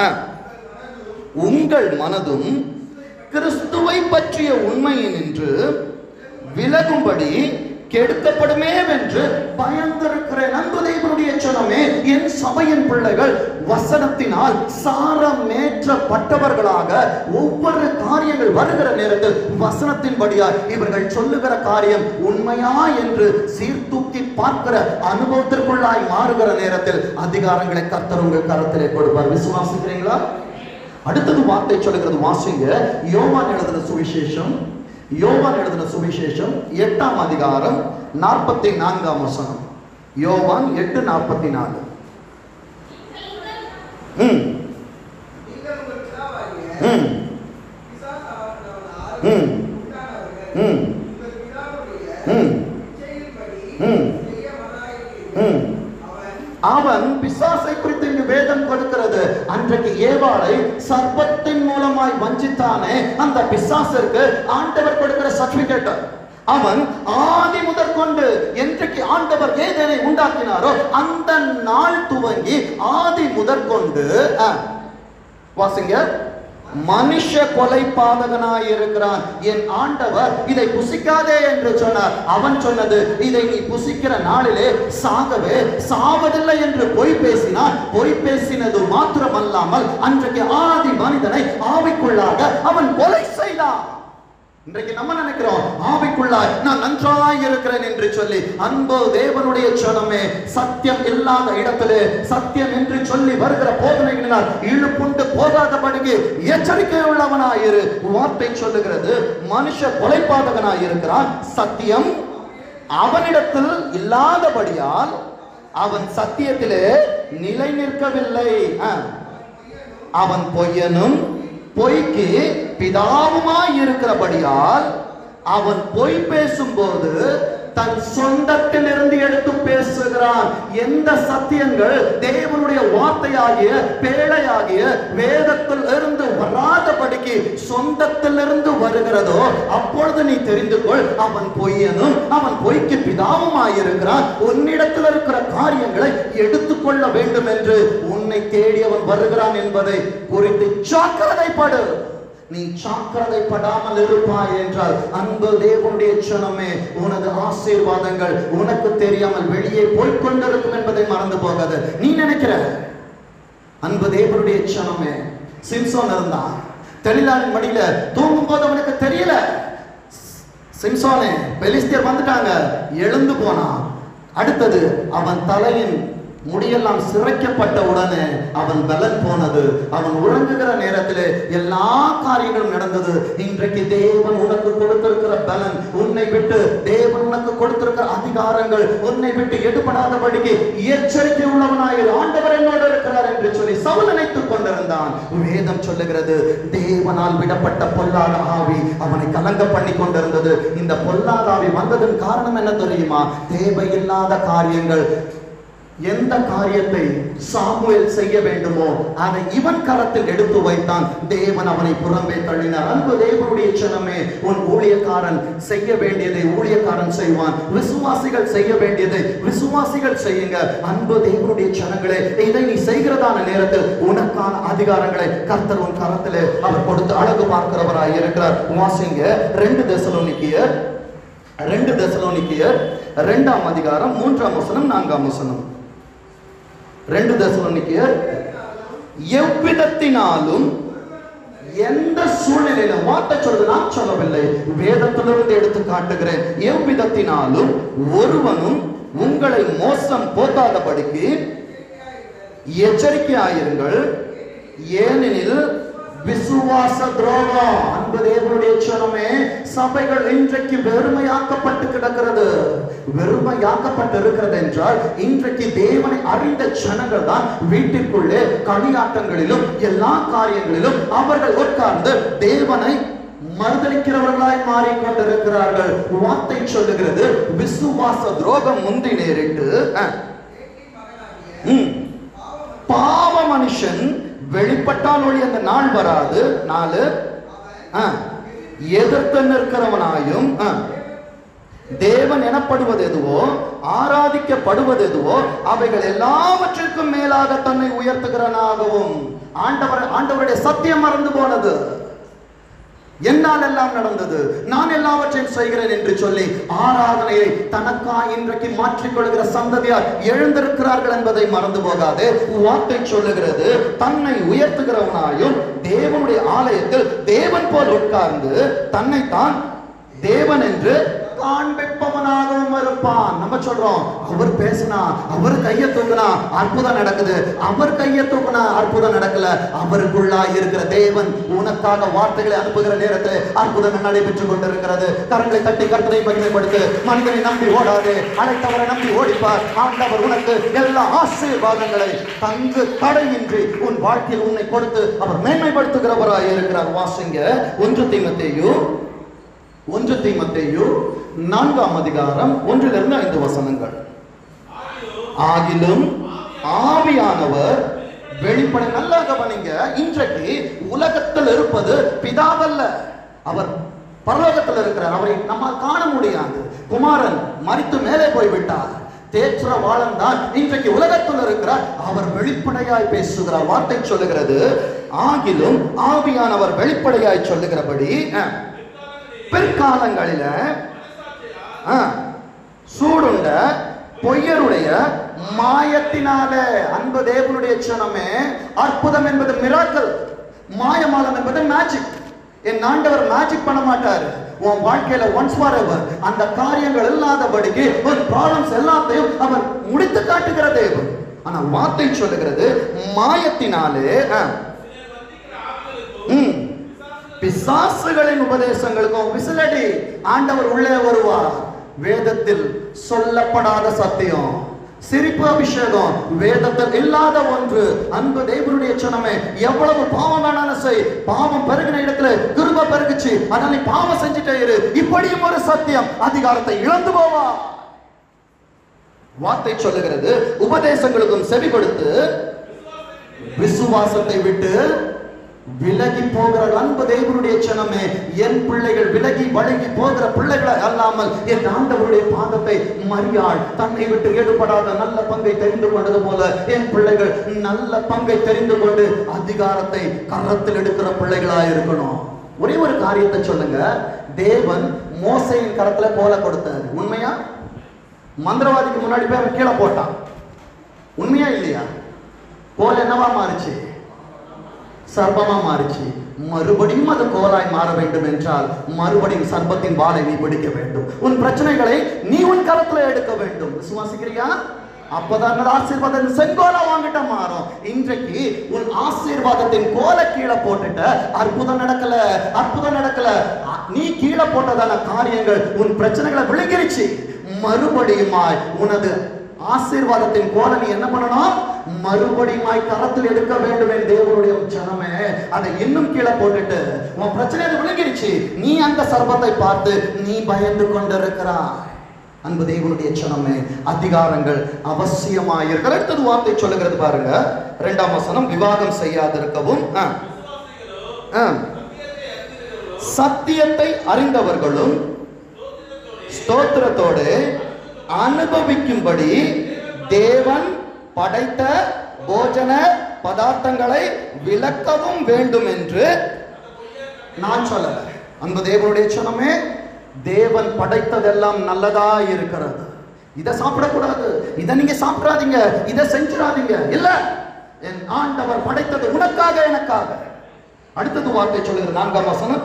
உங்கள் மனதும் கிறிஸ்துவை பற்றிய உண்மையினின்று விலகும்படி கெடுக்கப்படுமே என்று பயந்திருக்கிறேன். அன்பு தேவனுடைய சனமே, என் சபையின் பிள்ளைகள் வசனத்தினால் சாரமேற்றப்பட்டவர்களாக ஒவ்வொரு காரியங்கள் வருகிற நேரத்தில் வசனத்தின்படியாய் இவர்கள் சொல்லுகிற காரியம் உண்மையா என்று சீர்தூக்கி பார்க்கிற அனுபவத்திற்குள்ளாய் மாறுகிற நேரத்தில் அதிகாரங்களை கர்த்தர் உங்கள் கரத்திலே கொடுப்பார். விசுவாசிக்கிறீங்களா? அடுத்தது வார்த்தை சொல்லுகிறது, வாசிங்க. யோவான் எழுதின சுவிசேஷம் யோவான் எழுதின சுவிசேஷம் எட்டாம் அதிகாரம் நாற்பத்தி நான்காம் வசனம். யோவான் எட்டு நாற்பத்தி நாலு. ம் ம் ம் ம் ம் ம் ம் அவன் பிசாசை குறித்து இங்கு வேதம் கொடுக்கிறது. அன்றைக்கு ஏவாளை சர்ப்பத்தின் மூலமாய் வஞ்சித்தானே, அந்த பிசாசிற்கு ஆண்டவர் கொடுக்கிற சர்டிபிகேட். அவன் ஆதி முதற்கொண்டு என்றைக்கு ஆண்டவர் ஏதேனை உண்டாக்கினாரோ அந்த நாள் துவங்கி ஆதி முதற்கொண்டு வாசிங்க, மனுஷ கொலை பாதகனாய் இருக்கிறான். என் ஆண்டவர் இதை புசிக்காதே என்று சொன்னார். அவன் சொன்னது, இதை நீ புசிக்கிற நாளிலே சாகவே சாவதில்லை என்று பொய் பேசினான். பொய் பேசினது மாத்திரமல்லாமல் அன்றைக்கு ஆதி மனிதனை ஆவிக்குள்ளாக அவன் கொலை செய்தான். இன்றைக்கு நம்ம நினைக்கிறோம் ஆவிக்குள்ளாய் நான் நன்றாய் இருக்கிறேன் என்று சொல்லி. அன்பு தேவனுடைய ஜனமே, சத்தியம் இல்லாத இடத்திலே சத்தியம் என்று சொல்லி வருகிற போதனைகளினால் இழுப்புண்டு போகாதபடிக்கு எச்சரிக்கை உள்ளவனாயிரு. வார்த்தை சொல்லுகிறது, மனுஷ கொலைபாதகனாய் இருக்கிறான், சத்தியம் அவனிடத்தில் இல்லாதபடியால் அவன் சத்தியத்திலே நிலை நிற்கவில்லை. அவன் பொய்யனும் பொய்க்கு பிதாவுமாய் இருக்கிறபடியால் அவன் பொய் பேசும்போது தன் சொந்தத்திலிருந்து எடுத்து பேசுகிறான். எந்த சத்தியங்கள் தேவனுடைய வார்த்தையாகிய பேழையாகிய வேதத்தில் இருந்து வராதபடிக்கு சொந்தத்திலிருந்து வருகிறதோ அப்பொழுது நீ தெரிந்து கொள், அவன் பொய்யனும் அவன் பொய்க்கு பிதாவுமாயிருக்கிறான். உன்னிடத்தில் இருக்கிற காரியங்களை எடுத்துக்கொள்ள வேண்டும் என்று உன்னை தேடி அவன் வருகிறான் என்பதை குறித்து ஜாக்கிரதைப்படு. நீ ஜாக்கிரதைப்படாமல் இருப்பாய் என்றால் அன்பு தேவனுடைய ஜனமே, உனது ஆசீர்வாதங்கள் உனக்கு தெரியாமல் வெளியே போய்கொண்டிருக்கும் என்பதை மறந்து போகாது. நீ நினைக்கிற அன்பு தேவனுடைய ஜனமே, சிம்சோன் இருந்தான், தெளிலாளின் மடியில தூங்கும் போது அவனுக்கு தெரியல. சிம்சோனே, பெலிஸ்தியர் வந்துட்டாங்க, எழுந்து போனான். அடுத்தது அவன் தலையின் முடியெல்லாம் சிறைக்கப்பட்ட உடனே அவன் பலன் போனது. அவன் உறங்குகிற நேரத்தில் எல்லா காரியங்களும் நடந்தது. இன்றைக்கு தேவன் உனக்கு கொடுத்திருக்கிற பலன், உன்னை விட்டு தேவன் உனக்கு கொடுத்திருக்கிற அதிகாரங்கள் உன்னை விட்டு எடுபடாதபடிக்கு எச்சரிக்கை உள்ளவனாயிரு. ஆண்டவர் என்னோடு இருக்கிறார் என்று சொல்லி சவுல் நினைத்துக் கொண்டிருந்தான். வேதம் சொல்லுகிறது, தேவனால் விடப்பட்ட பொல்லாத ஆவி அவனை கலங்க பண்ணி கொண்டிருந்தது. இந்த பொல்லாத ஆவி வந்ததன் காரணம் என்ன தெரியுமா? தேவையில்லாத காரியங்கள். எந்த காரியத்தை சாமுவேல் செய்ய வேண்டுமோ அதை இவன் கரத்தில் எடுத்து வைத்தான். தேவன் அவனை புறம்பே தள்ளினார். அன்பு தேவனுடைய ஜனமே, உன் ஊழியக்காரன் செய்ய வேண்டியதை ஊழியக்காரன் செய்வான். விசுவாசிகள் செய்ய வேண்டியதை விசுவாசிகள் செய்யுங்க. அன்பு தேவனுடைய ஜனங்களே, இதை நீ செய்கிறதான நேரத்தில் உனக்கான அதிகாரங்களை கர்த்தர் உன் கரத்திலே அவர் கொடுத்து அழகு பார்க்கிறவராய் இருக்கிறார். வாசிங்க ரெண்டு தெசலோனிக்கேயர் ரெண்டு தெசலோனிக்கேயர் இரண்டாம் அதிகாரம் மூன்றாம் வசனம் நான்காம் வசனம். ரெண்டு தெசலோனிக்கேயர், எவ்விதத்தினாலும் எந்த சூழ்நிலையிலும், வார்த்தை சொல்றது நான் சொல்லவில்லை, வேதத்திலிருந்து எடுத்து காட்டுகிறேன். எவ்விதத்தினாலும் ஒருவனும் உங்களை மோசம் போகாதபடிக்கு எச்சரிக்கையாயிருங்கள். ஏனெனில் விசுவாச துரோகம், அன்பு தேவனுடைய ஜனமே, சபைகள் இன்றைக்கு வெறுமையாக்கப்பட்டு கிடக்கிறது. வெறுமையாக்கப்பட்டு இருக்கிறது என்றால் இன்றைக்கு தேவனை அறிந்த ஜனங்கள் தான் வீட்டிற்குள்ளே களியாட்டங்களிலும் எல்லா காரியங்களிலும் அவர்கள் உட்கார்ந்து தேவனை மறுதளிக்கிறவர்களாய் மாறிக்கொண்டிருக்கிறார்கள். வார்த்தை சொல்லுகிறது, விசுவாச துரோகம் முந்தி நேரிட்டு பாவ மனுஷன் வெளிப்பட்டால் ஒளி அந்த நாள் வராது. நாலு, எதிர்த்து நிற்கிறவனாயும் தேவன் எனப்படுவது எதுவோ ஆராதிக்கப்படுவது எதுவோ அவைகள் எல்லாவற்றிற்கும் மேலாக தன்னை உயர்த்துகிறனாகவும். ஆண்டவர் ஆண்டவருடைய சத்தியம் மறந்து போனது. என்னால் எல்லாம் நடந்தது, நான் எல்லாவற்றையும் செய்கிறேன் என்று சொல்லி ஆராதனையை தனக்காய் இன்றைக்கு மாற்றிக்கொள்கிற சந்ததியார் எழுந்திருக்கிறார்கள் என்பதை மறந்து போகாது. வார்த்தை சொல்லுகிறது, தன்னை உயர்த்துகிறவனாயும் தேவனுடைய ஆலயத்தில் தேவன் போல் உட்கார்ந்து தன்னைத்தான் தேவன் என்று காண்பிப்பவனாகவும் இருப்பான். நம்ம சொல்றோம், அவர் பேசினா, அவர் கையை தூக்குனா அற்புதம் நடக்குது, அவர் கையை தூக்குனா அற்புதம் நடக்கல. அவருக்குள்ளா இருக்கிற தேவன் உனக்காக வார்த்தைகளை அனுப்புகிற நேரத்தில் அற்புதம் நடைபெற்றுக் கொண்டிருக்கிறது. கரங்களை தட்டி கர்த்தரை மகிமைப்படுத்து. மனிதனை நம்பி ஓடாது, அழைத்தவரை நம்பி ஓடிப்பார். ஆண்டவர் உனக்கு எல்லா ஆசீர்வாதங்களை தங்கு தடையின்றி உன் வாழ்க்கையில் உன்னை கொடுத்து அவர் மேன்மைப்படுத்துகிறவராய் இருக்கிறார். வாசிங்க ஒன்று தீமோத்தேயு ஒன்று தீமோத்தேயு நான்காம் அதிகாரம் ஒன்றிலிருந்து ஐந்து வசனங்கள். ஆகிலும் ஆவியானவர் வெளிப்படை, நல்லா கவனிங்க, இன்றைக்கு உலகத்தில் இருப்பது பிதாவல்ல, அவர் பரலோகத்தில் இருக்கிறார். அவரை நம்மால் காண முடியாது. குமாரன் மரித்து மேலே போய்விட்டார். தேற்றவாளன் தான் இன்றைக்கு உலகத்தில் இருக்கிறார். அவர் வெளிப்படையாய் பேசுகிறார். வார்த்தை சொல்லுகிறது, ஆகிலும் ஆவியானவர் வெளிப்படையாய் சொல்லுகிறபடி பிற்காலங்களில சூடுண்ட பொய்யருடைய மாயத்தினாலே. அன்பு தேவனுடைய ஜனமே, அற்புதம் என்பது மிராக்கிள், மாயமாலம் என்பது மேஜிக். என் ஆண்டவர் மேஜிக் பண்ண மாட்டார். உன் வாழ்க்கையில ஒன்ஸ் ஃபார் எவர் அந்த காரியங்கள் இல்லாதபடிக்கு ஒரு ப்ராப்ளம்ஸ் எல்லாத்தையும் அவர் முடித்து காட்டுகிற தேவன். ஆனா வார்த்தை சொல்லுகிறது மாயத்தினாலே பிசாசுகளின் உபதேசங்களுக்கும் விசிலடி ஆண்டவர் உள்ளே வருவார். வேதத்தில் சொல்லப்படாத சத்தியம், சிரிப்பு அபிஷேகம் வேதத்தில் இல்லாத ஒன்று. அன்பு தேவனுடைய ஜனமே, எவ்வளவு பாவம் வேணாலும் செய், பாவம் பெருகின இடத்துல கிருபை பெருகுச்சு, அதனால நீ பாவம் செஞ்சுட்டே இரு. இப்படியும் ஒரு சத்தியம் அதிகாரத்தை இழந்து போவா. வார்த்தை சொல்லுகிறது உபதேசங்களுக்கும் செவி கொடுத்து விசுவாசத்தை விட்டு விலகி போகிற அன்பு தேவனுடைய ஜனமே, என் பிள்ளைகள் விலகி வழங்கி போகிற பிள்ளைகளை அல்லாமல் என் ஆண்டவருடைய பாதத்தை மரியாள் தன்னை விட்டு ஈடுபடாத நல்ல பங்கை தெரிந்து கொண்டது போல என் பிள்ளைகள் நல்ல பங்கை தெரிந்து கொண்டு அதிகாரத்தை கரத்தில் எடுக்கிற பிள்ளைகளா இருக்கணும். ஒரே ஒரு காரியத்தை சொல்லுங்க, தேவன் மோசையின் கரத்துல கோல கொடுத்தார். உண்மையா? மந்திரவாதிக்கு முன்னாடி போய் அவன் கீழே போட்டான். உண்மையா இல்லையா? கோல் என்னவா மாறுச்சு? சர்ப்பமா மாறிச்சு. மறுபடியும் அது கோலாய் மாற வேண்டும் என்றால் மறுபடியும் சர்ப்பத்தின் வாளை நீ பிடிக்க வேண்டும். உன் பிரச்சனைகளை நீ உன் கரத்துல எடுக்க வேண்டும். விசுவாசிக்கிறியா? அப்பதான் ஆசீர்வாதம் செங்கோலா வாங்கிட்ட மாறும். இன்றைக்கு உன் ஆசீர்வாதத்தின் கோலை கீழே போட்டுட்ட, அற்புதம் நடக்கல, அற்புதம் நடக்கல. நீ கீழே போட்டதான காரியங்கள் உன் பிரச்சனைகளை விழுங்கிருச்சு. மறுபடியுமாய் உனது ஆசீர்வாதத்தின் கோலை நீ என்ன பண்ணணும்? மறுபடியும் கரத்தில் எடுக்க வேண்டும். என் தேவனுடைய ஜனமே, அதை இன்னும் கீழே போட்டுட்டு உன் பிரச்சனை விழுங்கிருச்சு. நீ அந்த சர்பத்தை பார்த்து நீ பயந்து கொண்டிருக்கிறாய். அன்பு தேவனுடைய ஜனமே, அதிகாரங்கள் அவசியமாயிருக்கிற. அடுத்தது வார்த்தை சொல்லுகிறது பாருங்க, இரண்டாம் வசனம், விவாகம் செய்யாதிருக்கவும் சத்தியத்தை அறிந்தவர்களும் ஸ்தோத்திரத்தோடு அனுபவிக்கும்படி தேவன் படைத்த போஜன பதார்த்தங்களை விளக்கவும் வேண்டும் என்று நான் சொல்லல. அன்பு தேவனுடைய ஜனமே, தேவன் படைத்ததெல்லாம் நல்லதா இருக்கிறது. இதை சாப்பிடக்கூடாது, இதை நீங்க சாப்பிடாதீங்க, இதை செஞ்சிடாதீங்க. இல்ல, என் ஆண்டவர் படைத்தது உனக்காக, எனக்காக. அடுத்தது வார்த்தை சொல்லுகிறது நான்காம் வசனம்,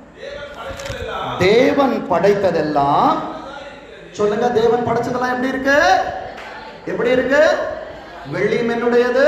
தேவன் படைத்ததெல்லாம். சொல்லுங்க, தேவன் படைச்சதெல்லாம் எப்படி இருக்கு? எப்படி இருக்கு? வெள்ளியும் என்னுடையது,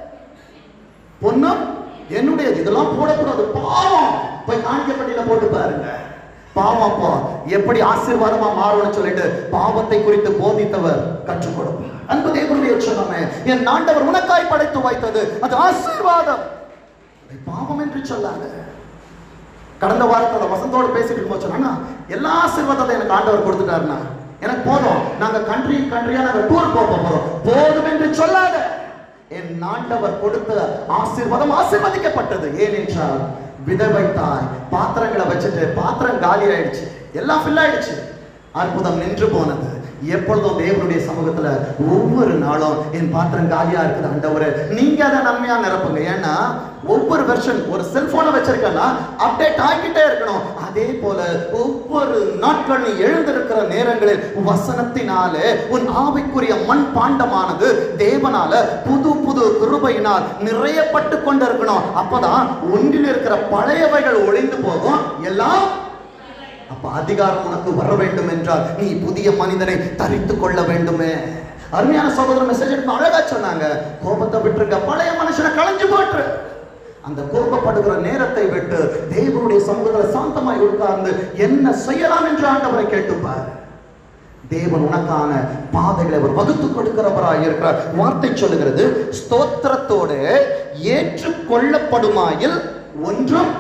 பொன்னும் என்னுடையது. இதெல்லாம் போடக்கூடாது, பாவம். போய் காணிக்கப்பட்டியில போட்டு பாருங்க. பாவம் அப்போ எப்படி ஆசீர்வாதமா மாறும்னு சொல்லிட்டு பாவத்தை குறித்து போதித்தவர் கற்றுக் கொடுப்பார். அன்பு தேவனுடைய ஜனமே, என் ஆண்டவர் உனக்காய் படைத்து வைத்தது அது ஆசீர்வாதம், பாவம் என்று சொல்லாத. கடந்த வாரத்தை வசந்தோடு பேசிட்டு போச்சோன்னா, எல்லா ஆசீர்வாதத்தை எனக்கு ஆண்டவர் கொடுத்துட்டாருன்னா எனக்கு போதும், நாங்க கண்ட்ரி கண்ட்ரியா நாங்க டூர் போக போறோம், போதும் என்று சொல்லாத. என் ஆண்டவர் கொடுத்த ஆசீர்வாதம் ஆசீர்வதிக்கப்பட்டது. ஏனென்றால் விதவை தாய் பாத்திரங்களை வச்சுட்டு பாத்திரம் காலி ஆயிடுச்சு, எல்லாம் ஃபில் ஆயிடுச்சு, அற்புதம் நின்று போனது. எப்பொழுதும் தேவனுடைய சமூகத்துல ஒவ்வொரு நாளும் என் பாத்திரம் காலியா இருக்குது ஆண்டவரே, நீங்க அதை நன்மையா நிரப்புங்க. ஏன்னா ஒவ்வொரு வெர்ஷன், ஒரு செல்போனை வச்சிருக்கேன்னா அப்டேட் ஆகிக்கிட்டே இருக்கணும். அதே போல ஒவ்வொரு நாட்கள் நீ எழுந்திருக்கிற நேரங்களில் வசனத்தினாலே உன் ஆவிக்குரிய மண் பாண்டமானது தேவனால புது புது கிருபையினால் நிறையப்பட்டு கொண்டு இருக்கணும். அப்பதான் ஒன்றில் இருக்கிற பழையவைகள் ஒளிந்து போகும், எல்லாம். அப்ப அதிகாரம் உனக்கு வர வேண்டும் என்றால் நீ புதிய மனிதனை தரித்து கொள்ள வேண்டுமே. அருமையான சகோதர மெசேஜ் அழகா சொன்னாங்க, கோபத்தை விட்டுருங்க, பழைய மனுஷனை களைஞ்சு போட்டு. அந்த கோபப்படுகிற நேரத்தை விட்டு தேவனுடைய சமூகத்தில் சாந்தமாய் உட்கார்ந்து என்ன செய்யலாம் என்று ஆண்டவரை கேட்டுப்பார். தேவன் உனக்கான பாதைகளை அவர் வகுத்து கொடுக்கிறவராய் இருக்கிறார். வார்த்தை சொல்லுகிறது, ஸ்தோத்திரத்தோடு ஏற்றுக்கொள்ளப்படுமாயில் ஒன்றும்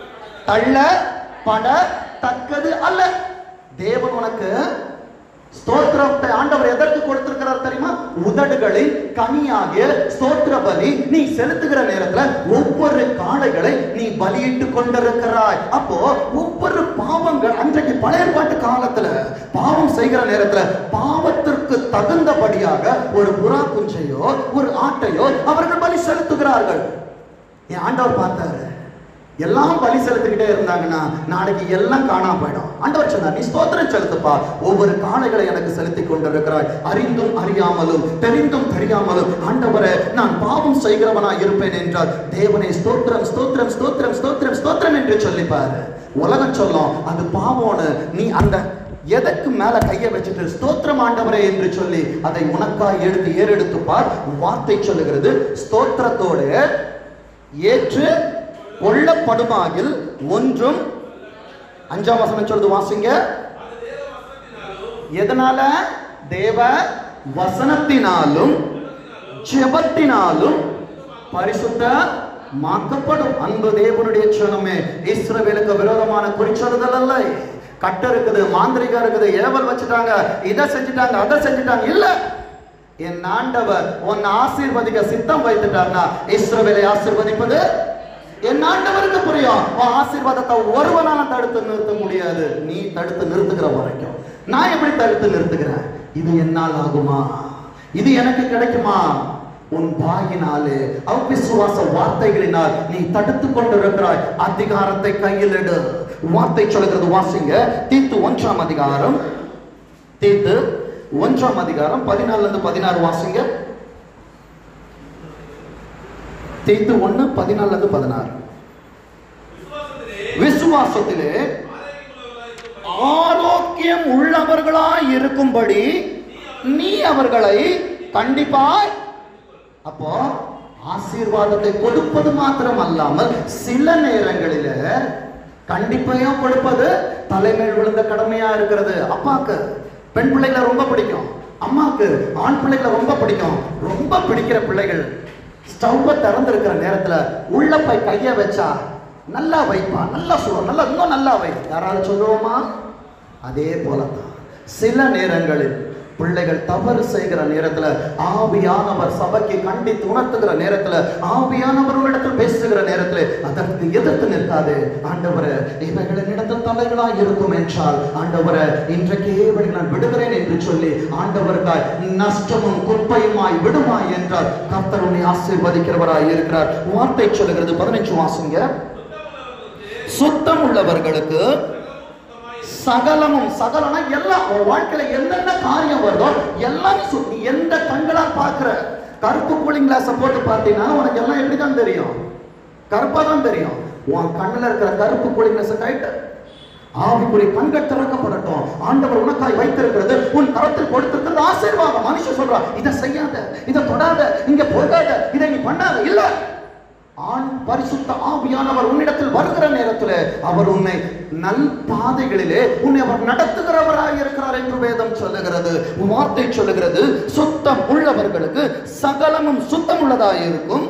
தள்ளப்பட தக்கது அல்ல. தேவன் உனக்கு ஸ்தோத்திரத்தை ஆண்டவர் எதற்கு கொடுத்திருக்கிறார் தெரியுமா? உதடுகளின் கனியாகிய ஸ்தோத்திர பலி நீ செலுத்துகிற நேரத்துல ஒவ்வொரு காளைகளை நீ பலியிட்டு கொண்டிருக்கிறாய். அப்போ ஒவ்வொரு பாவங்கள், அன்றைக்கு பழைய பாட்டு காலத்துல பாவம் செய்கிற நேரத்துல பாவத்திற்கு தகுந்தபடியாக ஒரு புறா குஞ்சையோ ஒரு ஆட்டையோ அவர்கள் பலி செலுத்துகிறார்கள். என் ஆண்டவர் பார்த்தாரு, எல்லாம் பலி செலுத்திக்கிட்டே இருந்தாங்கன்னா நாளைக்கு எல்லாம் காணாம போயிடும். ஆண்டவர் சொன்னார், நீ ஸ்தோத்திரம் செலுத்துப்பா, ஒவ்வொரு காளைகளை எனக்கு செலுத்தி கொண்டிருக்கிறாய், அறிந்தும் அறியாமலும் தெரிந்தும் தெரியாமலும் ஆண்டவரே நான் பாவம் செய்கிறவனா இருப்பேன் என்றால் தேவனை ஸ்தோத்திரம் ஸ்தோத்திரம் ஸ்தோத்திரம் ஸ்தோத்திரம் ஸ்தோத்திரம் என்று சொல்லிப்பாரு. உலகம் சொல்லும் அது பாவம்னு, நீ அந்த எதற்கு மேல கையை வச்சுட்டு ஸ்தோத்திரம் ஆண்டவரே என்று சொல்லி அதை உனக்காய் எடுத்து ஏறெடுத்து பார். வார்த்தை சொல்லுகிறது, ஸ்தோத்திரத்தோடு ஏற்று கொள்ளப்படுமாகில் ஒன்றும், அஞ்சாம் வசனம் சொல்லுது வாசிங்க, எதனால? தேவ வசனத்தினாலும் ஜெபத்தினாலும் பரிசுத்த மாக்கப்படும். அன்பு தேவனுடைய சொன்னமே, இஸ்ரவேலுக்கு விரோதமான குறிச்சொல்லுதல் அல்ல. கட்ட இருக்குது, மாந்திரிகம் இருக்குது, ஏவல் வச்சுட்டாங்க, இதை செஞ்சுட்டாங்க, அதை செஞ்சுட்டாங்க, இல்ல. என் ஆண்டவர் உன்னை ஆசீர்வதிக்க சித்தம் வைத்துட்டார்னா இஸ்ரவேலை ஆசீர்வதிப்பது என் ஆண்டவருக்கு புரியும். ஆசீர்வாதத்தை ஒருவனால தடுத்து நிறுத்த முடியாது. நீ தடுத்து நிறுத்துகிற வரைக்கும் நான் எப்படி தடுத்து நிறுத்துகிறேன்? இது என்னால் ஆகுமா? இது எனக்கு கிடைக்குமா? உன் வாயினாலே அவிசுவாச வார்த்தைகளினால் நீ தடுத்து கொண்டிருக்கிறாய். அதிகாரத்தை கையில் எடு. வார்த்தை சொல்கிறது வாசிங்க, தீத்து ஒன்றாம் அதிகாரம், தீத்து ஒன்றாம் அதிகாரம் பதினாலுல இருந்து பதினாறு வாசிங்க. தீத்து ஒன்னு பதினாலுல இருந்து பதினாறு. விசுவாசத்திலே ஆரோக்கியம் உள்ளவர்களாய் இருக்கும்படி நீ அவர்களை கண்டிப்பாய். அப்போ ஆசீர்வாதத்தை கொடுப்பது மாத்திரம் அல்லாமல் சில நேரங்களில கண்டிப்பையும் கொடுப்பது தலைமையில் விழுந்த கடமையா இருக்கிறது. அப்பாக்கு பெண் பிள்ளைகளை ரொம்ப பிடிக்கும், அம்மாக்கு ஆண் பிள்ளைகளை ரொம்ப பிடிக்கும். ரொம்ப பிடிக்கிற பிள்ளைகள் ஸ்டவ்வை திறந்திருக்கிற நேரத்துல உள்ள போய் கைய வச்சா நல்லா வைப்பா, நல்லா சொல்லுவோம், நல்லா இன்னும் நல்லா வை, யாராவது சொல்லுவோமா? அதே போலதான் சில நேரங்களில் பிள்ளைகள் தவறு செய்கிற நேரத்துல ஆவியானவர் சபைக்கு கண்டித்து உணர்த்துகிற நேரத்துல ஆவியானவர்களிடத்தில் பேசுகிற நேரத்துல அதற்கு எதிர்த்து நிற்காது. ஆண்டவரே இவைகளின் இடத்தில் தலைகளாய் இருக்கும் என்றால் ஆண்டவரே இன்றைக்கே இவர்களை நான் விடுகிறேன் என்று சொல்லி ஆண்டவருக்காய் நஷ்டமும் குப்பையுமாய் விடுமாய் என்றால் கர்த்தர் உன்னை ஆசீர்வதிக்கிறவராய் இருக்கிறார். வார்த்தை சொல்லுகிறது பதினஞ்சு வாசிங்க. சுத்தம் உள்ளவர்களுக்கு சகலமும், சகலனா எல்லாம் வாழ்க்கையில என்னென்ன காரியம் வருதோ எல்லாம் சுத்தி. எந்த கண்களால் பார்க்கிற கருப்பு கூலிங் கிளாஸ போட்டு பார்த்தீங்கன்னா உனக்கு எல்லாம் எப்படிதான் தெரியும்? கருப்பா தான் தெரியும். உன் கண்ணுல இருக்கிற கருப்பு கூலிங் கிளாஸ கைட்டு ஆவிக்குரிய கண்கள் திறக்கப்படட்டும். ஆண்டவர் உனக்காய் வைத்திருக்கிறது, உன் கரத்தில் கொடுத்திருக்கிறது ஆசீர்வாதம். மனுஷன் சொல்றான், இதை செய்யாத, இதை தொடாத, இங்க போகாத, இதை நீ பண்ணாத. இல்ல, ஆண் பரிசுத்த ஆவியானவர் உன்னிடத்தில் வருகிற நேரத்தில் அவர் உன்னை நல் பாதைகளிலே உன்னை அவர் நடத்துகிறவராய் இருக்கிறார் என்று வேதம் சொல்லுகிறது. வார்த்தை சொல்லுகிறது, சுத்தம் உள்ளவர்களுக்கு சகலமும் சுத்தம் உள்ளதாய் இருக்கும்.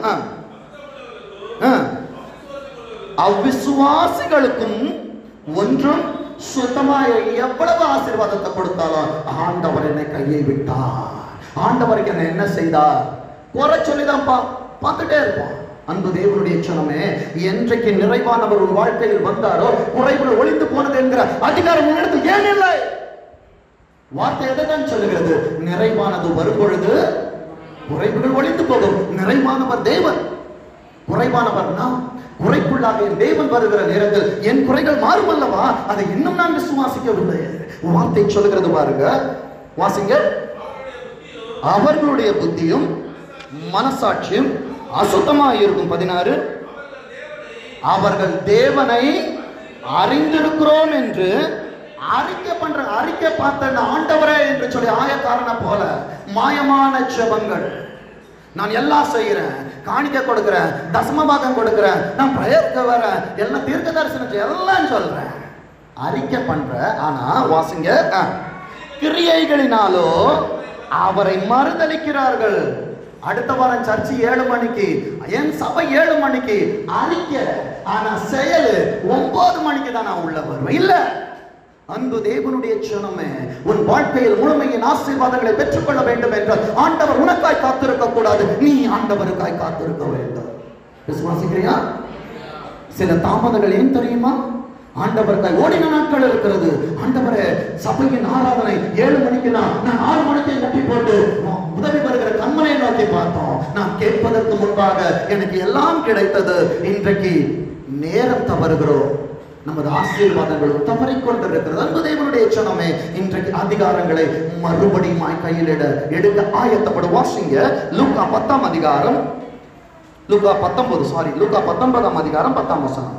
அவ்விசுவாசிகளுக்கும் ஒன்றும் சுத்தமாய். எவ்வளவு ஆசீர்வாதத்தை கொடுத்தாலும் ஆண்டவர் என்னை கையை விட்டார், ஆண்டவருக்கு என்ன என்ன செய்தார் குறை சொல்லிதான் பார்த்துட்டே இருப்போம். அன்பு தேவனுடைய சொன்னமே, என்றைக்கு நிறைவானவர் ஒரு வாழ்க்கையில் வந்தாரோ குறைவுகள் ஒளிந்து போனது என்கிற அதிகாரம் உன்னிடத்தில் ஏன் இல்லை? வார்த்தை எதைதான் சொல்லுகிறது? நிறைவானது வரும் பொழுது குறைவுகள் ஒளிந்து போகும். நிறைவானவர் தேவன், குறைவானவர் நாம். குறைக்குள்ளாக என் தேவன் வருகிற நேரத்தில் என் குறைகள் மாறும் அல்லவா? அதை இன்னும் நான் விசுவாசிக்கவில்லை. வார்த்தை சொல்லுகிறது பாருங்க, வாசிங்க. அவர்களுடைய புத்தியும் மனசாட்சியும் அசுத்தமாக இருக்கும். பதினாறு, அவர்கள் தேவனை அறிந்திருக்கிறோம் என்று அறிக்கை பண்ற, அறிக்கை பார்த்த ஆண்டவரே என்று சொல்லி ஆயக்காரனை போல மாயமான ஜெபங்கள். நான் எல்லாம் செய்யறேன், காணிக்கை கொடுக்கிறேன், தசமபாகம் கொடுக்கிறேன், நான் பிரயர்க்க வரேன், எல்லாம் தீர்க்க தரிசனம் எல்லாம் சொல்றேன், அறிக்கை பண்ற. ஆனா வாசிங்க, கிரியைகளினாலோ அவரை மறுதலிக்கிறார்கள். அடுத்த வாரம் சர்ச்சு ஏழு மணிக்கு, என் சபை ஏழு மணிக்கு அறிக்கை, ஆனா செயல் ஒன்பது மணிக்கு தான் நான் உள்ள வருவேன். இல்ல, அன்பு தேவனுடைய சொன்னமே, உன் வாழ்க்கையில் முழுமையின் ஆசீர்வாதங்களை பெற்றுக்கொள்ள வேண்டும் என்றால் ஆண்டவர் உனக்காய் காத்திருக்க கூடாது, நீ ஆண்டவருக்காய் காத்திருக்க வேண்டும். விசுவாசிக்கிறியா? சில தாமதங்கள் ஏன் தெரியுமா? ஆண்டவருக்காய் ஓடின நாட்கள் இருக்கிறது. ஆண்டவரே, சபையின் ஆராதனை ஏழு மணிக்கு தான், நான் ஆறு மணிக்கு கட்டி போட்டு உதவி வருகிற கண்மனை நோக்கி பார்த்தோம். நான் கேட்பதற்கு முன்பாக எனக்கு எல்லாம் கிடைத்தது. இன்றைக்கு நேரம் தவறுகிறோம், நமது ஆசீர்வாதங்களும் தவறிக்கொண்டிருக்கிறது. அன்பு தேவனுடைய ஜனமே, இன்றைக்கு அதிகாரங்களை மறுபடியும் கையில் எடுக்க ஆயத்தப்படும். வாசிங்க லூக்கா பத்தாம் அதிகாரம், லூக்கா பத்தொன்பது சாரி லூக்கா பத்தொன்பதாம் அதிகாரம் பத்தாம் வசனம்.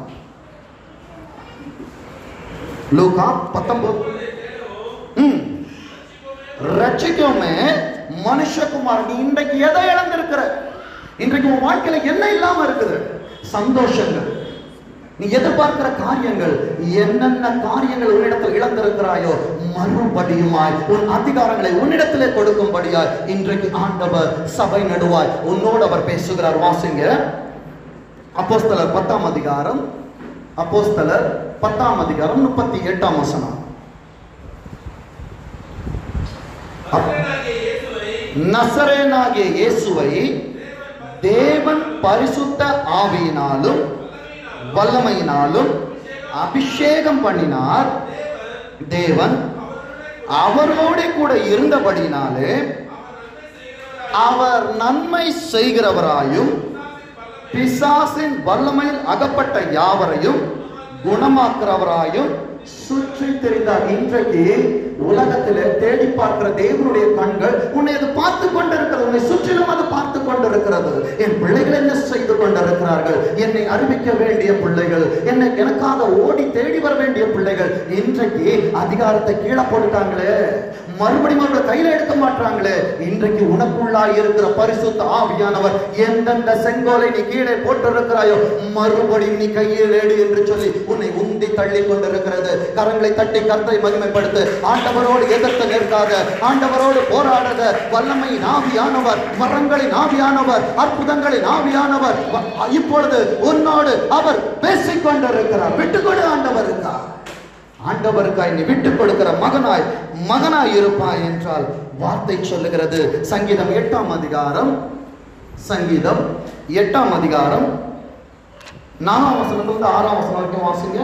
லூக்கா பத்தொன்பது. ம் ரட்சிக்கோமே மனுஷகுமார், நீ இன்றைக்கு எதை இழந்திருக்கிற? இன்றைக்கு உன் வாழ்க்கையில என்ன இல்லாம இருக்குது? சந்தோஷங்கள், நீ எதிர்பார்க்கிற காரியங்கள், என்னென்ன காரியங்கள் உன்னிடத்தில் இழந்திருக்கிறாயோ மறுபடியுமாய் உன் அதிகாரங்களை உன்னிடத்திலே கொடுக்கும்படியாய் இன்றைக்கு ஆண்டவர் சபை நடுவாய் உன்னோடு அவர் பேசுகிறார். வாசிங்க அப்போஸ்தலர் பத்தாம் அதிகாரம், அப்போஸ்தலர் பத்தாம் அதிகாரம் முப்பத்தி எட்டாம் வசனம். நசரேனாகிய இயேசுவை தேவன் பரிசுத்த ஆவியினாலும் வல்லமையினாலும் அபிஷேகம் பண்ணினார். தேவன் அவரோடு கூட இருந்தபடினாலே அவர் நன்மை செய்கிறவராயும் பிசாசின் வல்லமையில் அகப்பட்ட யாவரையும் குணமாக்குறவராயும் சுற்றி தெரிந்தார். இன்றைக்கு உலகத்திலே தேடி பார்க்கிற தேவனுடைய கண்கள் உன்னை அது பார்த்து கொண்டிருக்கிறது, உன்னை சுற்றிலும் அது பார்த்து கொண்டிருக்கிறது. என் பிள்ளைகள் என்ன செய்து கொண்டிருக்கிறார்கள்? என்னை அறிவிக்க வேண்டிய பிள்ளைகள், என்னை எனக்காக ஓடி தேடி வர வேண்டிய பிள்ளைகள் இன்றைக்கு அதிகாரத்தை கீழே போட்டுட்டாங்களே, மறுபடியும் அவர்கள் கையில எடுக்க மாட்டாங்களே. இன்றைக்கு உனக்குள்ளாய் இருக்கிற பரிசுத்த ஆவியானவர் எந்தெந்த செங்கோலை நீ கீழே போட்டிருக்கிறாயோ மறுபடியும் நீ கையில் ஏடு என்று சொல்லி உன்னை உந்தி தள்ளி கொண்டிருக்கிறது. கரங்களை தட்டி கர்த்தரை மகிமைப்படுத்து. ஆண்டவரோடு எதிர்த்து நிற்காத, ஆண்டவரோடு போராடாத, வல்லமையின் ஆவியானவர், வரங்களின் ஆவியானவர், அற்புதங்களின் ஆவியானவர் இப்பொழுது உன்னோடு அவர் பேசிக் கொண்டிருக்கிறார். விட்டுக்கொடு ஆண்டவருக்கா, ஆண்டவருக்காய் நீ விட்டுக் கொடுக்கிற மகனாய் மகனாய் இருப்பாய் என்றால் வார்த்தை சொல்லுகிறது. சங்கீதம் எட்டாம் அதிகாரம், சங்கீதம் எட்டாம் அதிகாரம் நாலாம் வசனத்திலிருந்து ஆறாம் வசனம் வரைக்கும் வாசிங்க.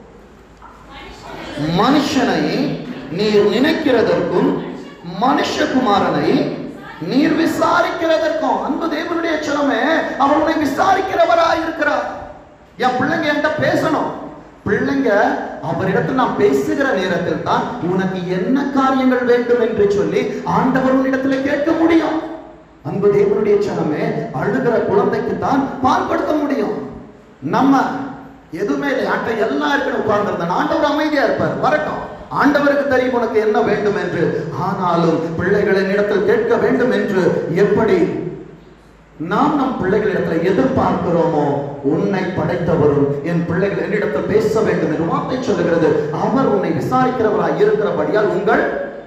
மனுஷனை நீர் நினைக்கிறதற்கும் மனுஷகுமாரனை நீர் விசாரிக்கிறதற்கும், அன்பு தேவனுடைய சிலமே, அவர் உன்னை விசாரிக்கிறவராய் இருக்கிறார். என் பிள்ளைங்க என்கிட்ட பேசணும். பிள்ளைங்க அவரிடத்தில் நான் பேசுகிற நேரத்தில் தான் உனக்கு என்ன காரியங்கள் வேண்டும் என்று சொல்லி ஆண்டவர் உன்னிடத்தில் கேட்க முடியும். அன்பு தேவனுடைய சிலமே, அழுகிற குழந்தைக்கு தான் பால் கொடுக்க முடியும். நம்ம எதுவுமே இல்லை, ஆட்ட எல்லாம் இருக்குன்னு உட்கார்ந்து ஆண்டவர் அமைதியா இருப்பார். வரட்டும், ஆண்டவருக்கு தெரியும் உனக்கு என்ன வேண்டும் என்று. ஆனாலும் பிள்ளைகளின் இடத்தில் கேட்க வேண்டும் என்று எப்படி நாம் நம் பிள்ளைகளிடத்தில் எதிர்பார்க்கிறோமோ, உன்னை படைத்தவரும் என் பிள்ளைகள் என்னிடத்தில் பேச வேண்டும் என்று வார்த்தை சொல்லுகிறது. அவர் உன்னை விசாரிக்கிறவராய் இருக்கிறபடியால் உங்கள்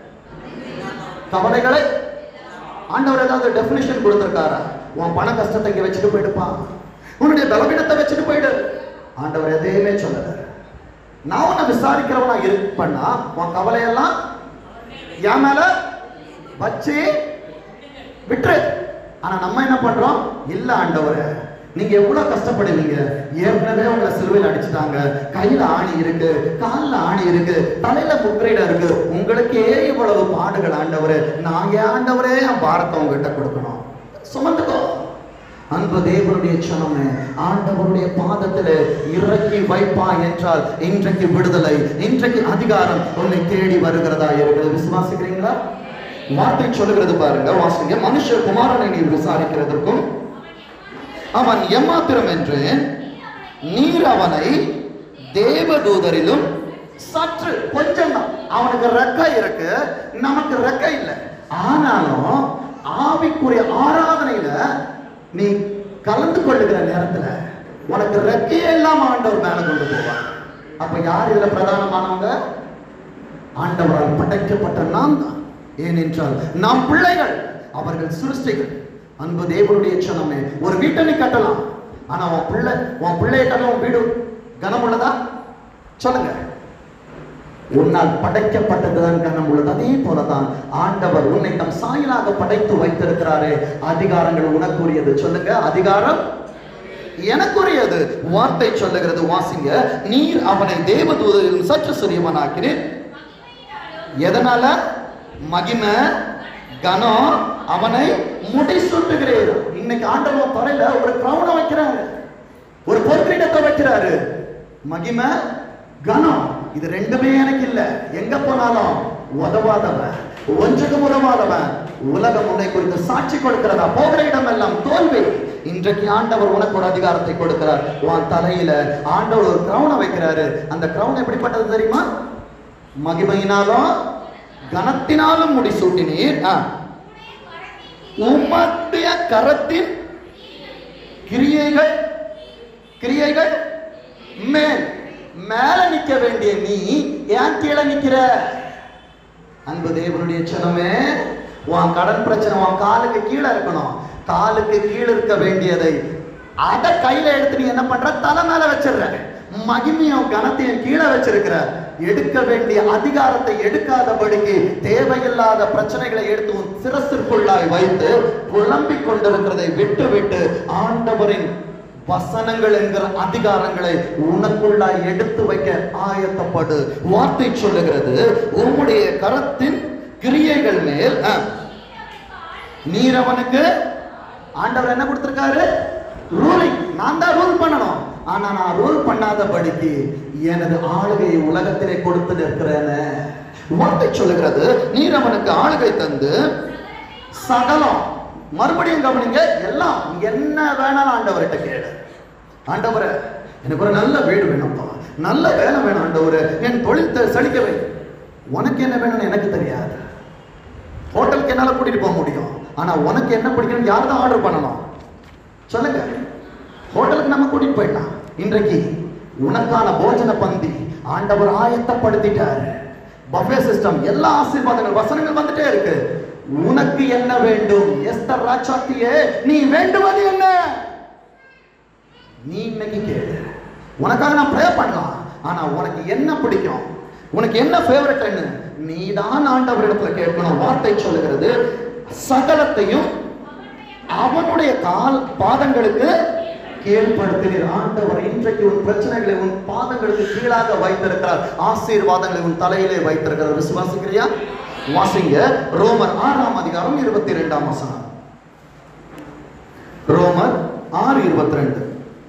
கவலைகளை, ஆண்டவர் ஏதாவது டெபினிஷன் கொடுத்திருக்காரா? உன் பண கஷ்டத்தை இங்க வச்சுட்டு போயிடுப்பா, உன்னுடைய பலவீனத்தை வச்சுட்டு போயிடு, ஆண்டவர் எதையுமே சொல்லல. நான் உன்னை விசாரிக்கிறவனா இருப்பேன்னா உன் கவலையெல்லாம் என் மேல வச்சு விட்டுரு. ஆனா நம்ம என்ன பண்றோம்? இல்ல ஆண்டவரே, நீங்க எவ்வளவு கஷ்டப்படுவீங்க, ஏற்கனவே உங்களை சிலுவையில் அடிச்சுட்டாங்க, கையில ஆணி இருக்கு, காலில் ஆணி இருக்கு, தலையில முத்திரையிட இருக்கு, உங்களுக்கே இவ்வளவு பாடுகள் ஆண்டவரே, நான் ஏன் ஆண்டவரே என் பாரத்தை உங்ககிட்ட கொடுக்கணும்? சுமந்துக்கோ. அன்பு தேவனுடைய சனமே, ஆண்டவருடைய பாதத்தில் இறக்கி வைப்பா என்றால் இன்றைக்கு விடுதலை, இன்றைக்கு அதிகாரம் உன்னை தேடி வருகிறதா இருக்கிறது. விசுவாசிக்கிறீங்களா? வார்த்தை சொல்லுகிறது பாருங்க, வாசிங்க. மனுஷ குமாரனை நீ விசாரிக்கிறதற்கும் அவன் எம்மாத்திரம் என்றேன், நீர் அவனை தேவதூதரிலும் சற்று கொஞ்சம் தான். அவனுக்கு ரெக்கை இருக்கு, நமக்கு ரெக்கை இல்லை. ஆனாலும் ஆவிக்குரிய ஆராதனையில நீ கலந்து கொள்ளுகிற நேரத்துல உனக்கு ரெக்கையே இல்லாம ஆண்டவர் மேல கொண்டு போவார். அப்ப யார் இதுல பிரதானமானவங்க? ஆண்டவரால் படைக்கப்பட்ட நாம் தான். ஏனென்றால் நாம் பிள்ளைகள், அவர்கள் சிருஷ்டிகள். அன்பு தேவனுடைய சனமே, ஒரு வீட்டை நீ கட்டலாம், ஆனா உன் பிள்ளை உன் பிள்ளையை கட்ட உன் வீடு கனம் உள்ளதா? சொல்லுங்க. உன்னால் படைக்கப்பட்டதுதான் கனம் உள்ளது. அதே போலதான் ஆண்டவர் உன்னை தம் சாயலாக படைத்து வைத்திருக்கிறாரே. அதிகாரங்கள் உனக்குரியது. சொல்லுங்க, அதிகாரம் எனக்குரியது. வார்த்தை சொல்லுகிறது, வாசிங்க. நீர் அவனை தேவதூதரிலும் சற்று சிறியவனாக்கினீர். எதனால? மகிமை கனம் அவனை முடி சுட்டுகிறீர். இன்னைக்கு ஆண்டவர் தலையில ஒரு கிரௌனை வைக்கிறாங்க, ஒரு பொற்கிரீடத்தை வைக்கிறாரு. மகிமை கனம் இது ரெண்டுமே எனக்கு இல்ல. எங்க போனாலும் உதவாதவன், ஒன்றுக்கும் உதவாதவன். உலகம் உன்னை குறித்து சாட்சி கொடுக்கிறதா? போகிற இடம் எல்லாம் தோல்வி. இன்றைக்கு ஆண்டவர் உனக்கு ஒரு அதிகாரத்தை கொடுக்கிறார். உன் தலையில ஆண்டவர் ஒரு கிரௌனை வைக்கிறாரு. அந்த கிரௌன் எப்படிப்பட்டது தெரியுமா? மகிமையினாலும் கனத்தினாலும் முடிசூட்டினீர். உம்முடைய கரத்தின் கிரியைகள் கிரியைகள் மேல் மேல நிக்க வேண்டிய நீ ஏன் கீழே நிக்கிற? அன்பு தேவனுடைய ஜனமே, உன் கடன் பிரச்சனை உன் காலுக்கு கீழே இருக்கணும். காலுக்கு கீழே இருக்க வேண்டியதை அதை கையில எடுத்து நீ என்ன பண்ற? தலை மேல வச்சிடுற. மகிமையும் கனத்தையும் கீழே வச்சிருக்கிற. எடுக்க வேண்டிய அதிகாரத்தை எடுக்காதபடிக்கு தேவையில்லாத பிரச்சனைகளை எடுத்து உன் சிரசிற்குள்ளாய் வைத்து புலம்பிக் கொண்டிருக்கிறதை விட்டு விட்டு ஆண்டவரின் வசனங்கள் என்கிற அதிகாரங்களை உனக்குள்ளாய் எடுத்து வைக்க ஆயத்தப்படு. வார்த்தை சொல்லுகிறது, உம்முடைய கரத்தின் கிரியைகள் மேல் நீர் அவனுக்கு ஆண்டவர் என்ன கொடுத்திருக்காரு? ரூலிங். நான் தான் ரூல் பண்ணணும். ஆனா நான் ரூல் பண்ணாதபடிக்கு எனது ஆளுகையை உலகத்திலே கொடுத்து நிற்கிறேன். வார்த்தை சொல்லுகிறது, நீர் அவனுக்கு ஆளுகை தந்து சகலம். மறுபடியும் கவனிங்க, எல்லாம் என்ன வேணாலும் ஆண்டவர்கிட்ட கேளு. ஆண்டவரே, எனக்கு ஒரு நல்ல வீடு வேணும்ப்பா, நல்ல வேலை வேணும் ஆண்டவரே, என் தொழில் செழிக்க வை. உனக்கு என்ன வேணும்னு எனக்கு தெரியாது. ஹோட்டலுக்கு என்னால கூட்டிட்டு போக முடியும், ஆனா உனக்கு என்ன பிடிக்கணும் யார் தான் ஆர்டர் பண்ணணும் சொல்லுங்க. ஹோட்டலுக்கு நம்ம கூட்டிட்டு போயிடலாம். இன்றைக்கு உனக்கான போஜன பந்தி ஆண்டவர் ஆயத்தப்படுத்திட்டாரு. பஃபே சிஸ்டம், எல்லா ஆசீர்வாதங்கள் வசனங்கள் வந்துட்டே இருக்கு. உனக்கு என்ன வேண்டும்? எஸ்தர் ராஜாத்தியே, நீ வேண்டுவது என்ன? நீ இன்னைக்கு கேளு. உனக்காக நான் ப்ரே பண்ணலாம், ஆனா உனக்கு என்ன பிடிக்கும், உனக்கு என்ன ஃபேவரட் என்ன, நீ தான் ஆண்டவரிடத்துல கேட்கணும். வார்த்தை சொல்லுகிறது, சகலத்தையும் அவனுடைய கால் பாதங்களுக்கு கீழ்படுத்தினீர். ஆண்டவர் இன்றைக்கு உன் பிரச்சனைகளை உன் பாதங்களுக்கு கீழாக வைத்திருக்கிறார். ஆசீர்வாதங்களை உன் தலையிலே வைத்திருக்கிறார். விசுவாசிக்கிறியா? வாசிங்க ரோமர் ஆறாம் அதிகாரம் இருபத்தி இரண்டாம் வசனம். ரோமர் ஆறு இருபத்தி ரெண்டு.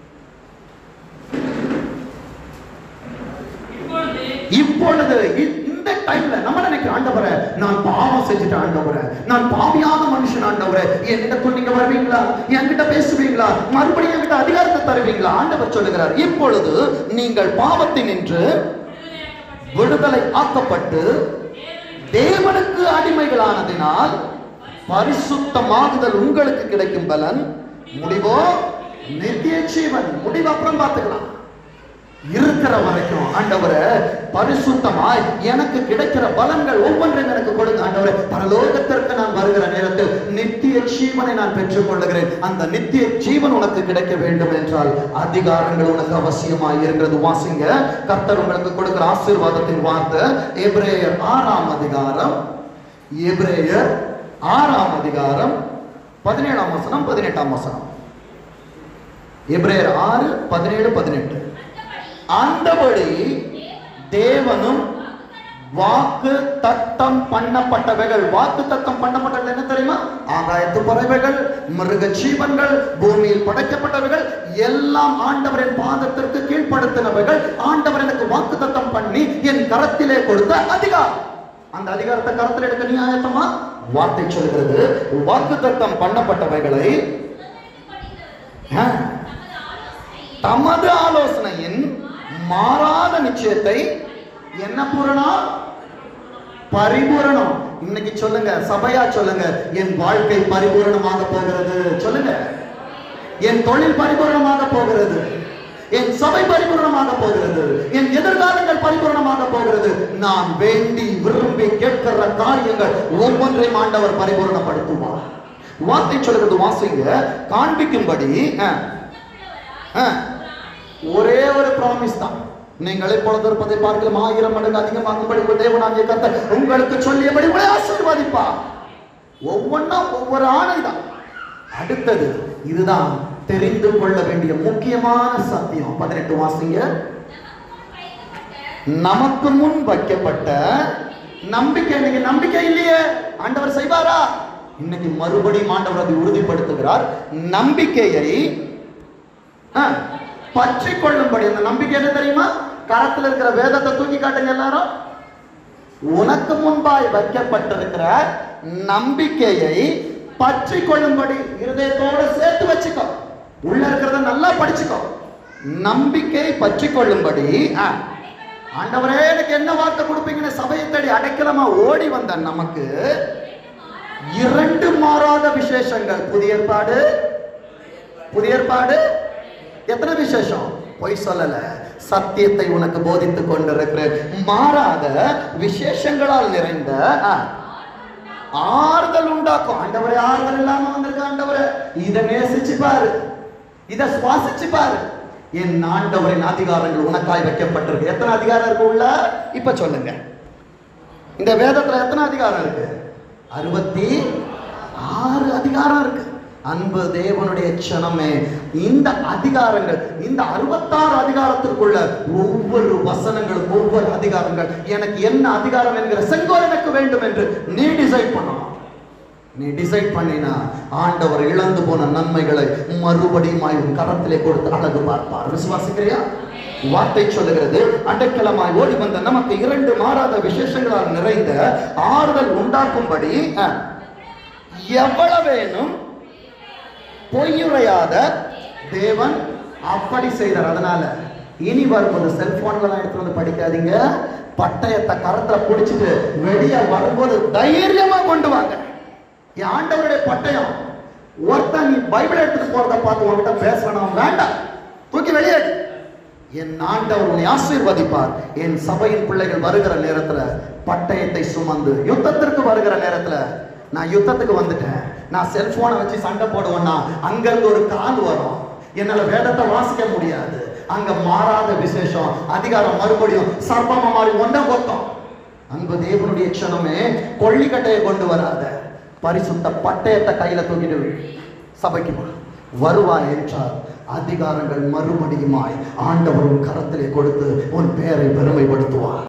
இப்பொழுது இந்த டைம்ல நம்ம நினைக்கிற, ஆண்டவரே நான் பாவம் செஞ்சுட்டேன், ஆண்டவரே நான் பாவியான மனுஷன், ஆண்டவரே என்னிடத்தில் நீங்க வருவீங்களா, என்கிட்ட பேசுவீங்களா, மறுபடியும் என்கிட்ட அதிகாரத்தை தருவீங்களா? ஆண்டவர் சொல்லுகிறார், இப்பொழுது நீங்கள் பாவத்தினின்று விடுதலை ஆக்கப்பட்டு தேவனுக்கு அடிமைகளானதினால் பரிசுத்தமாகுதல் உங்களுக்கு கிடைக்கும் பலன், முடிவோ நித்திய ஜீவன். முடிவு அப்புறம் பார்த்துக்கலாம். இருக்கிற வரைக்கும் ஆண்டவரே பரிசுத்தமாய் எனக்கு கிடைக்கிற பலன்கள் ஒவ்வொன்றையும் எனக்கு கொடுங்க ஆண்டவரே. பரலோகத்திற்கு நான் வருகிற நேரத்தில் நித்திய ஜீவனை நான் பெற்றுக் கொள்ளுகிறேன். அந்த நித்திய ஜீவன் உனக்கு கிடைக்க வேண்டும் என்றால் அதிகாரங்கள் உனக்கு அவசியமாய் இருக்கிறது. வாசிங்க, கர்த்தர் உங்களுக்கு கொடுக்கிற ஆசீர்வாதத்தின் வார்த்தை எபிரேயர் ஆறாம் அதிகாரம், எபிரேயர் ஆறாம் அதிகாரம் பதினேழாம் வசனம் பதினெட்டாம் வசனம். எபிரேயர் ஆறு பதினேழு பதினெட்டு. அந்தபடி தேவனும் வாக்கு தத்தம் பண்ணப்பட்டவைகள், வாக்கு தத்தம் பண்ணப்பட்டவைகள் என்ன தெரியுமா? ஆகாயத்து பறவைகள், மிருக ஜீவன்கள், பூமியில் படைக்கப்பட்டவைகள் எல்லாம் ஆண்டவரின் பாதத்திற்கு கீழ்ப்படுத்தினவைகள். ஆண்டவர் எனக்கு வாக்கு தத்தம் பண்ணி என் கரத்திலே கொடுத்த அதிகாரம். அந்த அதிகாரத்தை கரத்தில் எடுக்க நீ ஆயத்தமா? வார்த்தை சொல்கிறது, வாக்கு தத்தம் பண்ணப்பட்டவைகளை தமது ஆலோசனையின் மாறாத நிச்சயத்தை என்ன பூரணம்? பரிபூரணம். இன்னைக்கு சொல்லுங்க, சபையா சொல்லுங்க, என் வாழ்க்கை பரிபூரணமாக போகிறது. சொல்லுங்க, என் தொழில் பரிபூரணமாக போகிறது, என் சபை பரிபூரணமாக போகிறது, என் எதிர்காலங்கள் பரிபூரணமாக போகிறது. நான் வேண்டி விரும்பி கேட்கிற காரியங்கள் ஒவ்வொன்றையும் ஆண்டவர் பரிபூரணப்படுத்துவார். வார்த்தை சொல்கிறது, வாசிங்க, காண்பிக்கும்படி ஒரே ஒரு ப்ராமிஸ் தான். நீங்கள் இப்பொழுது இருப்பதை பார்க்கலாம் ஆயிரம் மடங்கு அதிகமாகும்படி தேவனாகிய கர்த்தர் உங்களுக்கு சொல்லியபடி உங்களை ஆசீர்வதிப்பா. ஒவ்வொன்னா ஒவ்வொரு ஆணை தான். அடுத்தது இதுதான் தெரிந்து கொள்ள வேண்டிய முக்கியமான சத்தியம். பதினெட்டு வாசிங்க. நமக்கு முன் வைக்கப்பட்ட நம்பிக்கை. இன்னைக்கு நம்பிக்கை இல்லையே, ஆண்டவர் செய்வாரா? இன்னைக்கு மறுபடியும் ஆண்டவர் அதை உறுதிப்படுத்துகிறார். நம்பிக்கையை பற்றி கொள்ளும்படி. அந்த நம்பிக்கை என்ன தெரியுமா? கரத்தில் இருக்கிற வேதத்தை தூக்கி காட்டுங்க எல்லாரும். உனக்கு முன்பாய் வைக்கப்பட்டிருக்கிற நம்பிக்கையை பற்றி கொள்ளும்படி இருதயத்தோடு சேர்த்து வச்சுக்கோ. உள்ள இருக்கிறத நல்லா படிச்சுக்கோ. நம்பிக்கை பற்றி கொள்ளும்படி. ஆண்டவரே எனக்கு என்ன வார்த்தை கொடுப்பீங்கன்னு சபையை தேடி அடைக்கலமா ஓடி வந்த நமக்கு இரண்டு மாறாத விசேஷங்கள். புதிய ஏற்பாடு, புதிய ஏற்பாடு எத்தனை விசேஷம்? பொய் சொல்லல, சத்தியத்தை உனக்கு போதித்துக் கொண்டிருக்கிற மாறாத விசேஷங்களால் நிறைந்த ஆறுதல் உண்டாக்கும். ஆண்டவரே ஆறுதல் இல்லாம வந்திருக்க ஆண்டவரே, இதை நேசிச்சு பாரு, இதை சுவாசிச்சு பாரு. என் ஆண்டவரின் அதிகாரங்கள் உனக்காய் வைக்கப்பட்டிருக்கு. எத்தனை அதிகாரம் இருக்கு உள்ள? இப்ப சொல்லுங்க, இந்த வேதத்துல எத்தனை அதிகாரம் இருக்கு? அறுபத்தி ஆறு அதிகாரம் இருக்கு. அன்பு தேவனுடைய சனமே, இந்த அதிகாரங்கள், இந்த அறுபத்தாறு அதிகாரத்திற்குள்ள ஒவ்வொரு வசனங்களும், ஒவ்வொரு அதிகாரங்கள் எனக்கு என்ன அதிகாரம் என்கிற செங்கோல் எனக்கு வேண்டும் என்று நீ டிசைட் பண்ணணும். நீ டிசைட் பண்ணினா ஆண்டவர் இழந்து போன நன்மைகளை மறுபடியும் உன் கரத்திலே கொடுத்து அழகு பார்ப்பார். விசுவாசிக்கிறியா? வார்த்தை சொல்லுகிறது, அடைக்கலமாய் ஓடி வந்த நமக்கு இரண்டு மாறாத விசேஷங்களால் நிறைந்த ஆறுதல் உண்டாக்கும்படி எவ்வளவேனும் பொய்யுரையாத தேவன் அப்படி செய்தார். அதனால இனி வரும்போது செல்போன்ல எடுத்து வந்து படிக்காதீங்க. பட்டயத்தை கரத்துல பிடிச்சிட்டு வெளியே வரும்போது தைரியமா கொண்டு வாங்க. என் ஆண்டவருடைய பட்டயம். ஒருத்தன் நீ பைபிள் எடுத்துட்டு போறத பார்த்து உங்ககிட்ட பேசணும் வேண்டாம், தூக்கி வெளியேடு. என் ஆண்டவர் உன்னை ஆசீர்வதிப்பார். என் சபையின் பிள்ளைகள் வருகிற நேரத்துல பட்டயத்தை சுமந்து யுத்தத்திற்கு வருகிற நேரத்துல, நான் யுத்தத்துக்கு வந்துட்டேன், நான் செல்போனை வச்சு சண்டை போடுவேன்னா அங்கிருந்து ஒரு கால் வரும், என்னால வேதத்தை வாசிக்க முடியாது. அங்க மாறாத விசேஷம், அதிகாரம் மறுபடியும் சர்ப்பமா மாறி ஒன்றை கொத்தம். அன்பு தேவனுடைய சனமே, கொள்ளிக்கட்டையை கொண்டு வராத, பரிசுத்த பட்டயத்தை கையில தூக்கிட்டு சபைக்கு வருவாய் என்றால் அதிகாரங்கள் மறுபடியுமாய் ஆண்டவர் உன் கரத்திலே கொடுத்து உன் பெயரை பெருமைப்படுத்துவார்.